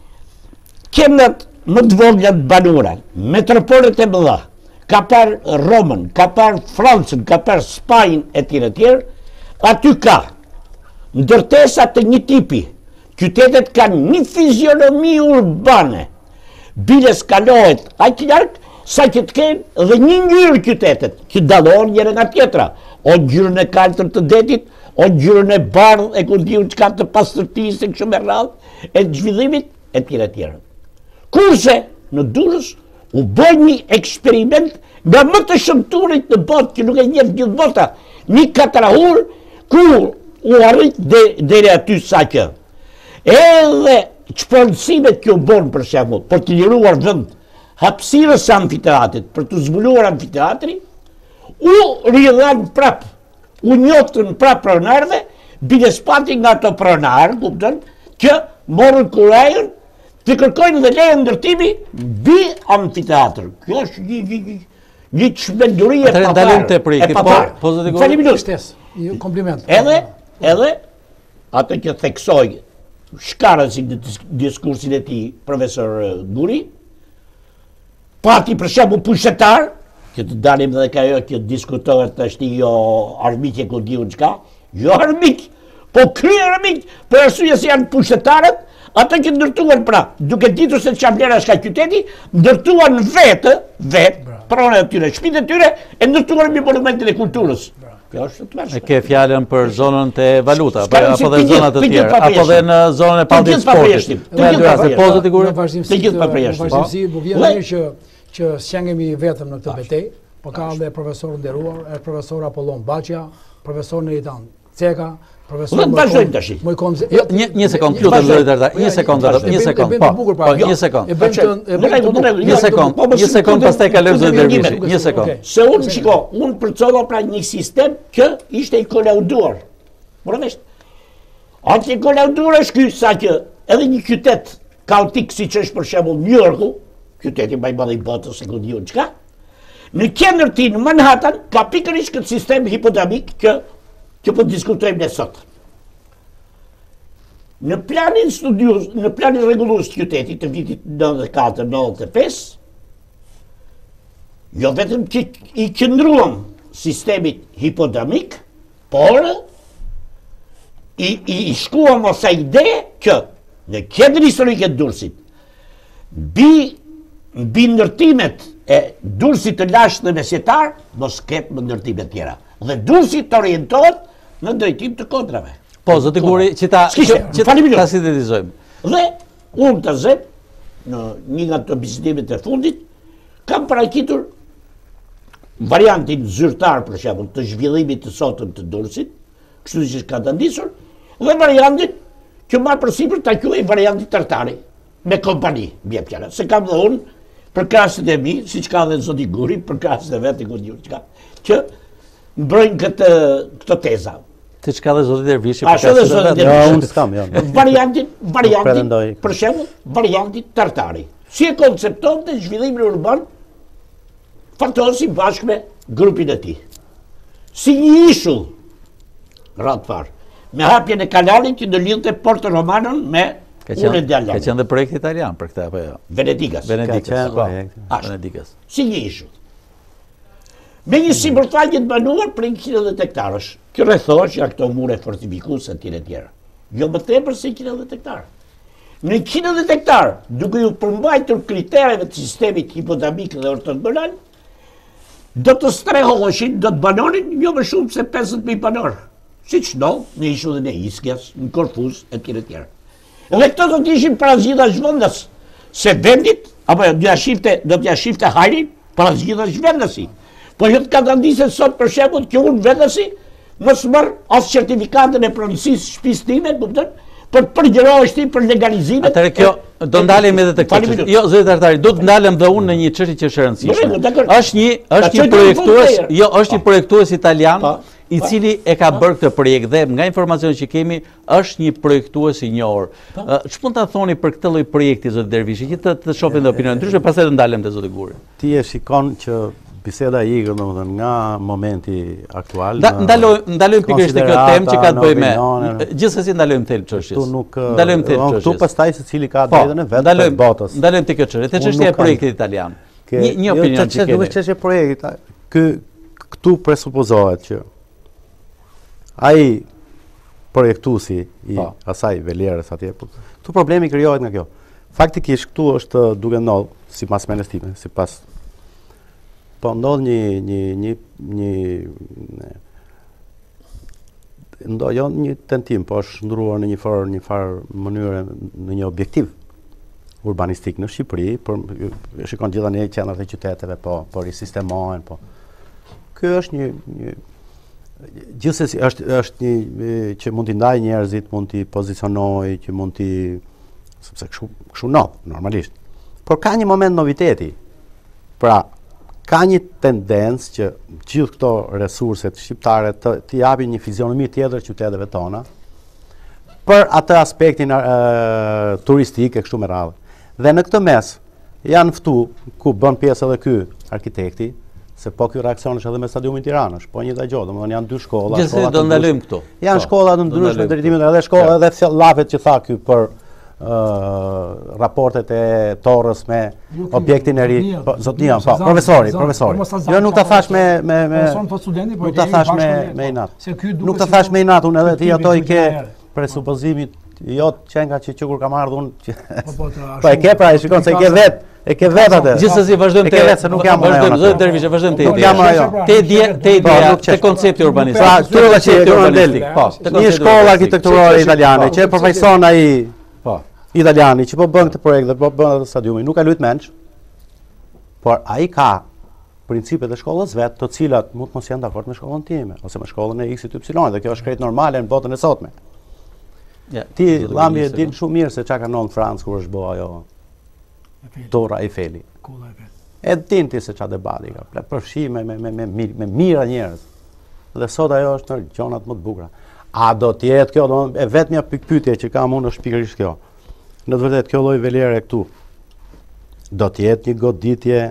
kemët më të vogla të banura, metropolet e mëdha, ka parë Romën, ka parë Francën, ka parë Spanjën e tjerë e tjerë, aty ka ndërtesa të një tipi, qytetet kanë një fizionomi urbane, bile skalohet aq larg sa që të kenë dhe një ngjyrë qytetet, që dallohen njëra nga tjetra, o ngjyrën e kaltër të detit, o ngjyrën e bardhë e ku diun çka të pastërtisë kështu me radhë, e zhvillimit e tjera e tjera. Kurse në Durrës u bë një eksperiment nga më të shëmturit në botë, që nuk e njeh gjithë bota, një katrahur ku u arrit deri aty sa që edhe çpërndësimet që u bën për shembull, për të liruar vend hapësirës së amfiteatrit, për të zbuluar amfiteatri, u rridhan prap, u njoftën prap pronarëve, bilespati nga ato pronarë, kupton, që morën kurajën, të kërkojnë dhe leje ndërtimi mbi amfiteatr. Kjo është një një një çmenduri e paparë. E paparë. Po zoti Faleminderit. Një kompliment. Edhe edhe ato që theksoi shkarësi në diskursin e tij profesor Guri, pati për shembull pushtetar që të dalim dhe ka jo që diskutohet të ashti jo armik e ku diun qka, jo armik, po kry armik, për arsye se janë pushtetarët, ato që ndërtuan pra, duke ditur se që vlera shka qyteti, ndërtuan vetë, vetë, pronë e tyre, shpite tyre, e ndërtuan mbi monumentin e kulturës. Kjo është të mërshme. E ke fjallën për zonën të valuta, apo dhe zonat të tjerë, apo dhe në zonën e paldit sportit. Të gjithë pa përjeshtim. Të gjithë pa përjeshtim. Në vazhdimësi, bu vjen mirë që që s'jangemi vetëm në këtë betejë, po ka dhe profesor nderuar, e profesor Apollon Baçja, profesor Neritan Ceka, profesor Dhe të vazhdojmë tash. Një sekond, lutem zëri Dardar, një sekond, një sekond, po, një sekond. E bën të Një sekond, një sekond pastaj kalojmë zëri Dervishi, një sekond. Se unë, shiko, unë përcolla pra një sistem që ishte i kolauduar. Morëvesh. Atë i kolauduar është ky sa që edhe një qytet kaotik siç është për shembull New Yorku, qyteti më i madh i botës, se ku diun çka, në qendër ti në Manhattan ka pikërisht këtë sistem hipodramik që që po diskutojmë ne sot. Në planin studius, në planin rregullues të qytetit të vitit nëntëdhjetë e katër nëntëdhjetë e pesë, jo vetëm që i qëndruam sistemit hipodramik, por i, i, i shkuam ose ide që në qendrën historike të Durrësit, mbi mbi ndërtimet e Durrësit të lashtë dhe mesjetar, mos ketë më ndërtime tjera. Dhe Durrësi të orientohet në drejtim të kodrave. Po, zoti Guri, që ta ta sintetizojmë. Dhe unë të zem, në një nga të bisedimet e fundit, kam paraqitur variantin zyrtar, për shembull, të zhvillimit të sotëm të Durrësit, kështu siç ka të ndisur, dhe variantin që marr përsipër ta quaj variantin tartari, me kompani, bje fjala. Se kam dhe unë, për krasët e mi, siç ka dhe zoti Guri, për krasët e vetë, që mbrojnë këtë, këtë teza. Të çka dhe zoti Dervishi për krasët e vetë. Jo, unë s'kam, jo. Variantin, variantin, për shembull, variantin tartari. Si e koncepton të zhvillimin urban, faktosi bashkë me grupin e tij. Si një ishull, ratë parë, me hapjen e kanalit që ndërlidhte Porto Romanon me Unë Ka qenë dhe projekt italian për këta, apo jo? Venedikas. Venedikas, po. Venedikas. Si një ishull. Me një sipërfaqe të banuar për njëqind hektarësh. Kjo rrethohesh janë këto mure fortifikuese etj etj. Jo më tepër se njëqind hektarë. Në njëqind hektarë, duke ju përmbajtur kritereve të sistemit hipodramik dhe ortogonal, do të strehoheshin, do të banonin jo më shumë se pesëdhjetë mijë banor. Siç ndodh në ishullin e Iskës, në Korfuz etj etj. Dhe këto do të ishin parazgjidha zhvendës, se vendit, apo do t'ja shifte, do t'ja shifte hajrin, parazgjidha zhvendësi. Po jo të ka të ndisë sot për shembull që unë vendësi mos marr as certifikatën e pronësisë shtëpisë time, kupton? Për të përgjërohesh ti për legalizimin. Atëherë kjo do ndalem edhe tek këtë. Jo, zoti Tartari, do të ndalem dhe unë në një çështje që është e rëndësishme. Është një, është një projektues, jo, është një projektues italian i cili e ka bërë këtë projekt dhe nga informacionet që kemi është një projektues i njohur. Ç'mund ta thoni për këtë lloj projekti zoti Dervishi, që të, të shohin dhe opinion ndryshe, pastaj do ndalem te zoti Guri. Ti e shikon që biseda i ikën domethënë nga momenti aktual. Ndalojmë ndalojmë pikërisht te kjo temë që ka të bëjë me. Gjithsesi ndalojmë tek çështjes. Tu nuk ndalojmë tek çështjes. Tu pastaj secili ka drejtën e vet të botës. Ndalojmë tek kjo çështje. Te çështja e projektit italian. Një një opinion që keni. Jo, çështja e projektit. Ky këtu presupozohet që ai projektuesi i asaj velerës atje. Tu problemi krijohet nga kjo. Faktikisht këtu është duke ndodhur sipas mendes time, sipas po ndodh një një një një ndo jo një tentim, po është ndruar në një farë një farë mënyrë në një objektiv urbanistik në Shqipëri, për shikon gjitha një qendrat e qyteteve, po po risistemohen, po. Ky është një një gjithsesi është është një që mund t'i ndaj njerëzit, mund t'i pozicionojë, që mund t'i sepse kështu kështu ndodh normalisht. Por ka një moment noviteti. Pra ka një tendencë që gjithë këto resurset shqiptare të, të japin një fizionomi tjetër qyteteve tona për atë aspektin e, turistik e kështu me radhë. Dhe në këtë mes janë ftu ku bën pjesë edhe ky arkitekti, se po ky reaksion është edhe me stadiumin Tiranës, po një gjë, domethënë janë dy shkolla, shkolla. Do ndalojmë këtu. Janë shkolla të ndryshme drejtimet edhe shkolla edhe llafet që tha ky për raportet e Torrës me objektin e ri. Zotnia, po, profesori, profesori. Jo, nuk ta thash me nuk ta thash me inat. Nuk ta thash me inat, unë edhe ti ato i ke presupozimit jo që nga që kur kam ardhur unë. Po e ke pra, e shikon se e ke vet. E ke vetë atë. Gjithsesi vazhdojmë te vetë se nuk jam ajo. Vazhdojmë Dervish, vazhdojmë te. Nuk jam ajo. Te ide, te ideja, te koncepti urbanistik. Pra, këtyre që e urbanistik. Po, një shkollë arkitekturore italiane që e përfaqëson ai po, italiani që po bën këtë projekt dhe po bën atë stadiumin, nuk ka lut menç. Por ai ka principet e shkollës vet, të cilat mund të mos janë dakord me shkollën time ose me shkollën e X-it Y, dhe kjo është krejt normale në botën e sotme. Ja, ti llami e din shumë mirë se çka kanon në Francë kur është bë ajo Torra Eiffeli. E din ti se qa debati ka, përfshime me, me, me, me, me mira njerëz. Dhe sot ajo është në gjonat më të bukura. A do tjetë kjo, do, e vetëmja pikpytje që kam unë është pikërisht kjo. Në të vërtet, kjo lloj veliere këtu, do tjetë një goditje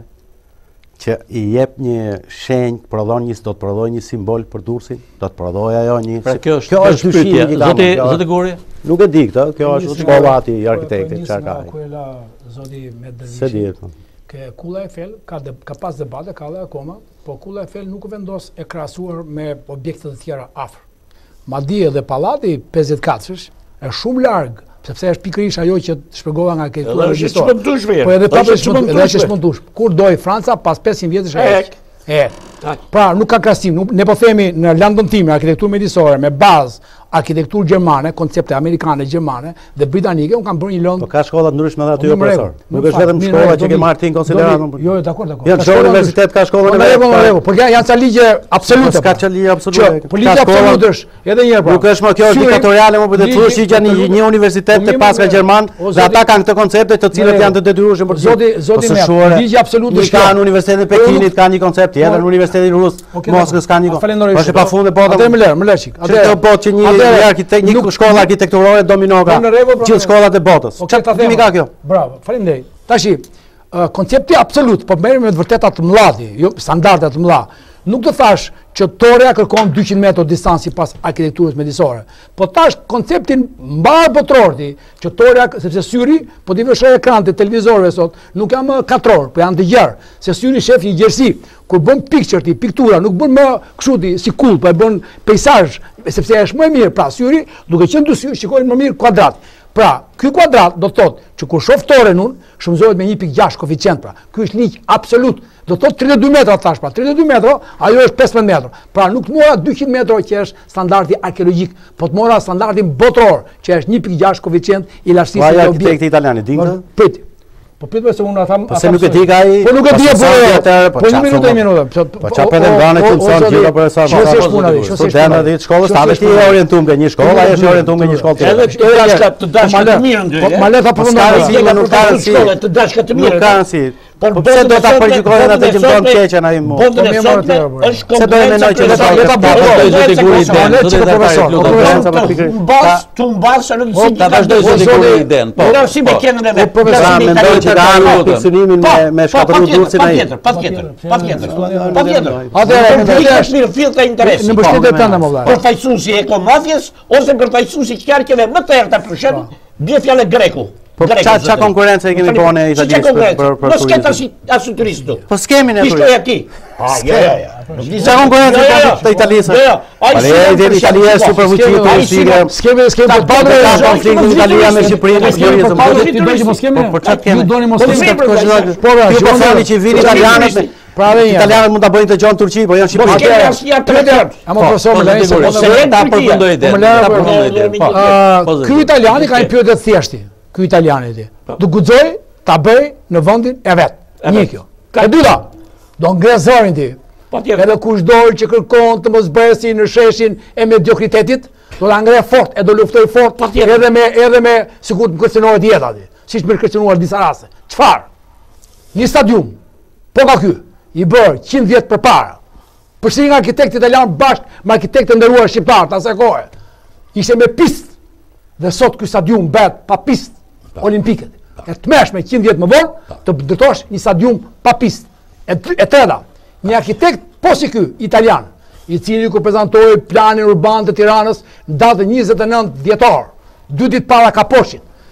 që i jep një shenjë, prodhon një, do të prodhoj një simbol për Durrësin, do të prodhoj ajo një... Pra kjo është, kjo është pyetje, zoti, zoti Guri? Nuk e di këtë, kjo është shkolla ati i arkitektit, çfarë ka. Kuela zoti me Se di e Ke Kulla Eiffel ka, de, ka pas debate, ka dhe akoma, po Kulla Eiffel nuk vendos e krahasuar me objekte të tjera afër. Madje edhe pallati pesëdhjetë katësh është shumë larg, sepse është pikërisht ajo që shpjegova nga arkitektura regjistore. Po edhe pa është çmentush. Kur doi Franca pas pesëqind vjetësh ai. E. Pra nuk ka krahasim, ne po themi në landën time arkitekturë mjedisore me bazë arkitekturë gjermane, koncepte amerikane, gjermane dhe britanike, unë kam bërë një lëndë. Po ka shkolla të ndryshme edhe aty jo profesor. Nuk është vetëm shkolla që ke marrë ti në konsiderat. Jo, dakor, dakor. Ja, çdo universitet ka shkollën e vet. Po, por janë ca ligje absolute. Ka ca ligje absolute. Po ligje absolutesh, edhe një herë pra. Nuk është më kjo diktatoriale, më po të thosh që një një universitet të paska gjerman, dhe ata kanë këtë koncepte të cilët janë të detyrueshëm për zoti zoti me ligje absolute ka në Universitetin e Pekinit ka një koncept tjetër, në Universitetin Rus, Moskës ka një. Është pafundë bota. Atë më lër, më lër çik. Atë po që një një arkitekt, një shkollë arkitekturore domino ka gjithë shkollat e botës. Çfarë themi ka kjo? Bravo, faleminderit. Tashi, koncepti absolut, po merrem me të vërteta të mëdha, jo standarde të mëdha. Nuk do thash që Torreja kërkon dyqind metra distancë pas arkitekturës mjedisore. Po tash konceptin mbar botror ti, që Torreja, sepse syri, po ti vesh ekran të televizorëve sot, nuk janë më katror, po janë të gjerë, se syri shef një gjerësi. Kur bën picture ti, piktura, nuk bën më kështu ti si kull, po e bën peizazh, sepse është më e mirë. Pra syri, duke qenë dy sy, shikojnë më mirë kuadrat. Pra, ky kuadrat do të thotë që kur shoh Torren unë, shumëzohet me një pikë gjashtë koeficient pra. Ky është ligj absolut. Do të thotë tridhjetë e dy metra thash pra. tridhjetë e dy metra, ajo është pesëmbëdhjetë metra. Pra nuk të mora dyqind metra që është standardi arkeologjik, po të mora standardin botror, që është një pikë gjashtë koeficient i lartësisë së objektit. Arkitekti italian e din këtë? Prit. Po pritoj se unë ata po se nuk e di ka ai. Po nuk e di po. Po një minutë e minutë. Po çfarë pretendon ai që son gjithë profesor? Çfarë është puna vetë? Studenta e shkollës, ta vetë i orientuar nga një shkollë, ai është orientuar nga një shkollë tjetër. Edhe dashka të dashka të mirë ndër. Po ma le ta përmendoj, nuk ka shkollë të dashka të mirë. Nuk ka si. Po pse do ta përgjigojnë atë që më bën keqen ai mua? Po më sot është komplet. Se do të mendoj që do ta vazhdoj zoti Guri iden, do të profesor. Mbas, tu mbas në si ta vazhdoj zoti Guri iden. Po. Ora si me kenën e vet. Profesor mendoj që ka ardhur fiksionimin me me shkatërru Durrësin ai. Patjetër, patjetër, patjetër. Patjetër. Atëherë mendoj është mirë fill ka interes. Në mbështetje tënde më vëllai. Përfaqësuesi e komafjes ose përfaqësuesi qarkeve më të errta për shemb, bie fjalë greku. Po ç'a ç'a konkurrencë e kemi bën italisht për për për. Mos ketë as as turist. Po skemi ne. Ishte aty. Ah, ja, ja, ja. Ç'a konkurrencë të Italisë? Jo, ai është Italia superfuqi turistika. Skemi skemi të bërë konflikt në Italia me Shqipërinë, Shqipërisë. Ti do të mos kemi. Po ç'a kemi? Ju doni mos kemi. Po po thoni që vinë italianët. Pra dhe italianët mund ta bëjnë të gjon Turqi, po janë shqiptar. Po kemi asnjë tjetër. Ama profesor më lejnë se ta përfundoj ide. Ta përfundoj ide. Po. Ky italiani ka një pyetje të thjeshtë. Ky italiani ti. Do guxoj ta bëj në vendin e vet. Një kjo. E dyta. Do ngrezorin ti. Edhe kushdo që kërkon të mos bëhesi në sheshin e mediokritetit, do ta ngre fort, e do luftoj fort, edhe me edhe me sikur të kërcënohet jeta ti. Siç më kërcënuar disa raste. Çfarë? Një stadium. Po ka ky. I bërë qind vjet përpara. Përsi nga arkitekt italian bashkë me arkitekt të nderuar shqiptar të asaj kohe. Ishte me pistë. Dhe sot ky stadium bëhet pa pistë olimpike. E tmeshme qind vjet më vonë të ndërtosh një stadium pa pistë. E, e treta, një arkitekt po si ky italian, i cili ku prezantoi planin urban të Tiranës në datën njëzet e nëntë dhjetor, dy ditë para Kaposhit,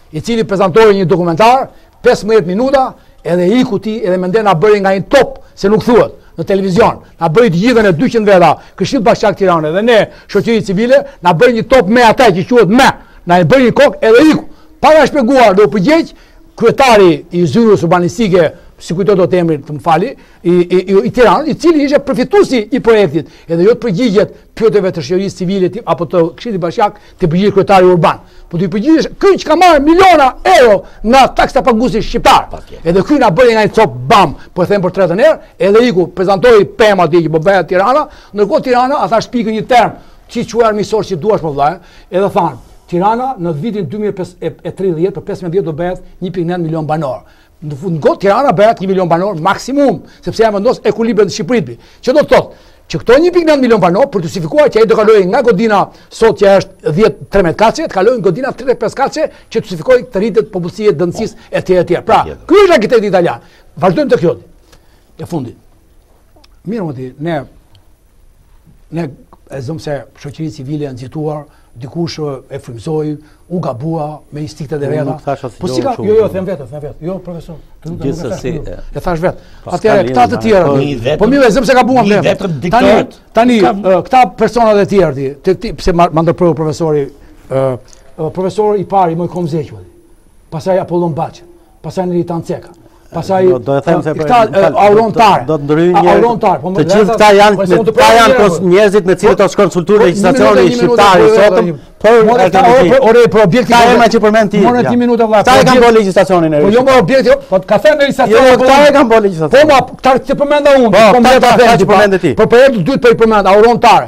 i cili prezantoi një dokumentar, pesëmbëdhjetë minuta, edhe iku ti edhe mende na bëri nga një top, se nuk thuhet në televizion, na bëri të gjithën e dyqind veta, Këshilli Bashkiak Tiranë dhe ne, shoqëri civile, na bëri një top me ata që quhet me, na e bëri një kokë edhe iku. Para shpjeguar do përgjigj kryetari i zyrës urbanistike, si kujto do të emrin, të më fali, i, i, i, i Tiranës, i cili ishte përfituesi i projektit, edhe jo të përgjigjet pyetjeve të shoqërisë civile apo të Këshillit Bashkiak të përgjigjet kryetari urban. Po të përgjigjesh ky që ka marrë miliona euro nga taksa paguesi shqiptar. Edhe ky na bëri nga një cop bam, po e them për tretën herë, edhe iku prezantoi pemë atje që po bëhet Tirana, ndërkohë Tirana ata shpikën një term, çi quaj armiqësor që duash më vëllai, edhe thanë, Tirana në vitin dy mijë e tridhjetë për pesëmbëdhjetë do bëhet një pikë nëntë milion banor. Në fund gotë Tirana bëhet një milion banor maksimum, sepse ja vendos ekuilibrin e Shqipërisë. Që do të thotë që këto një pikë nëntë milion banor për të justifikuar që ai do kalojë nga godina sot që është dhjetë tridhjetë kaçe, të kalojë në godina tridhjetë e pesë kaçe që të justifikojë të rritet popullsia e dënësisë e tjera e tjera. Pra, ky është arkitekt italian. Vazhdojmë te kjo. E fundit. Mirë më ti, ne ne e zëm se shoqëria civile janë nxituar, dikush e frymëzoi, u gabua me instiktet e veta. Po si ka, jo, jo, them vetë, them vetë. Jo, profesor. Gjithsesi, e thash vetë. Atëherë këta të tjerë. Po mirë, zëm se gabuam ne. Tani, tani këta personat e tjerë ti, pse ma ndërproi profesori, profesori i parë i Moj Komzeqi. Pastaj Apollon Baçi, pastaj Neritan Ceka. Pastaj do të them se këta aurontar do të ndryjë një aurontar, të gjithë këta janë këta janë njerëzit me cilët është konsultuar legjislacioni shqiptar i sotëm për ore për objektin ka emra që përmend ti. Morë ti minuta vëlla. Këta e kanë bërë legjislacionin e ri. Po jo më objekti, po ka thënë legjislacioni. Jo, këta e kanë bërë legjislacionin. Po ma këta që përmenda unë, po mbeta që përmendë ti. Po për herë të dytë po i përmend aurontar,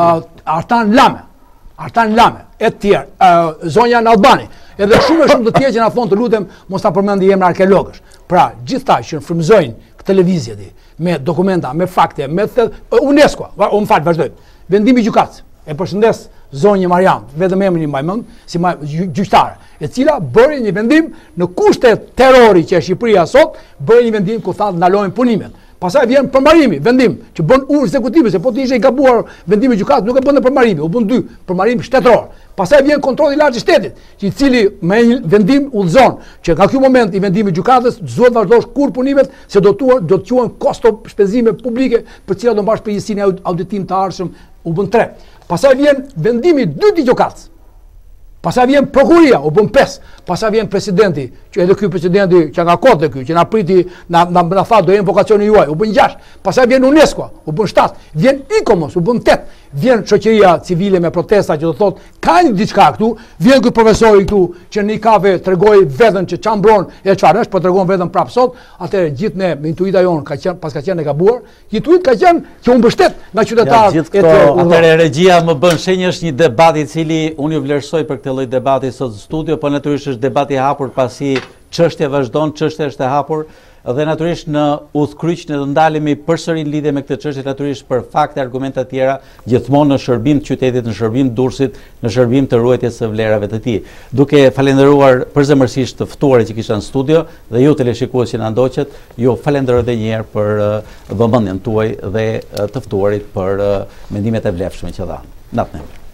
Artan Lame, Artan Lame, e të tjerë, zonja në Albani, edhe shumë e shumë të tjerë që na thonë të lutem mos ta përmendi emra arkeologësh. Pra, gjithta që frymëzojnë këtë lëvizje me dokumenta, me fakte, me UNESCO, o më fal, vazhdojmë. Vendimi i gjykatës. E përshëndes zonjë Mariam, vetëm emrin i mbaj mend, si gjyqtare, e cila bëri një vendim në kushte terrori që është Shqipëria sot, bëri një vendim ku tha ndalojnë punimet. Pastaj vjen përmarrimi, vendim që bën urë ekzekutive, se po të ishte i gabuar vendimi i gjykatës, nuk e bën përmarrimi, u bën dy, përmarim shtetëror. Pastaj vjen kontrolli i lartë i shtetit, që i cili me një vendim udhëzon që nga ky moment i vendimit të gjykatës duhet vazhdosh kur punimet, se do të do të quhen kosto shpenzime publike për cilat do mbash përgjegjësinë e auditim të ardhshëm, u bën tre. Pastaj vjen vendimi i dytë i gjykatës. Pastaj vjen prokuria, u bën pesë. Pastaj vjen presidenti, që edhe ky presidenti që nga kote ky, që na priti, na na na tha do jem vokacioni juaj, u bën gjashtë. Pastaj vjen UNESCO, u bën shtatë. Vjen ICOMOS, u bën tetë. Vjen shoqëria civile me protesta që do thotë ka një diçka këtu. Vjen ky profesori këtu që në kafe tregoi veten që çambron e çfarë është, po tregon vetëm prap sot. Atëherë gjithë ne me intuita jon ka qenë pas ka qenë e gabuar. Intuit ka qenë që u mbështet nga qytetarët e të. Atëherë regjia më bën shenjësh një debat i cili unë ju vlerësoj për këtë lloj debati sot në studio, po natyrisht është debati i hapur pasi çështja vazhdon, çështja është e hapur dhe natyrisht në udhkryq ne do ndalemi përsëri në lidhje me këtë çështje natyrisht për fakte, argumente të tjera, gjithmonë në shërbim të qytetit, në shërbim të Durrësit, në shërbim të ruajtjes së vlerave të tij. Duke falenderuar përzemërsisht të ftuarit që kisha në studio dhe ju teleshikues që na ndoqët, ju falenderoj edhe një herë për vëmendjen tuaj dhe të ftuarit për mendimet e vlefshme që dhanë. Natën.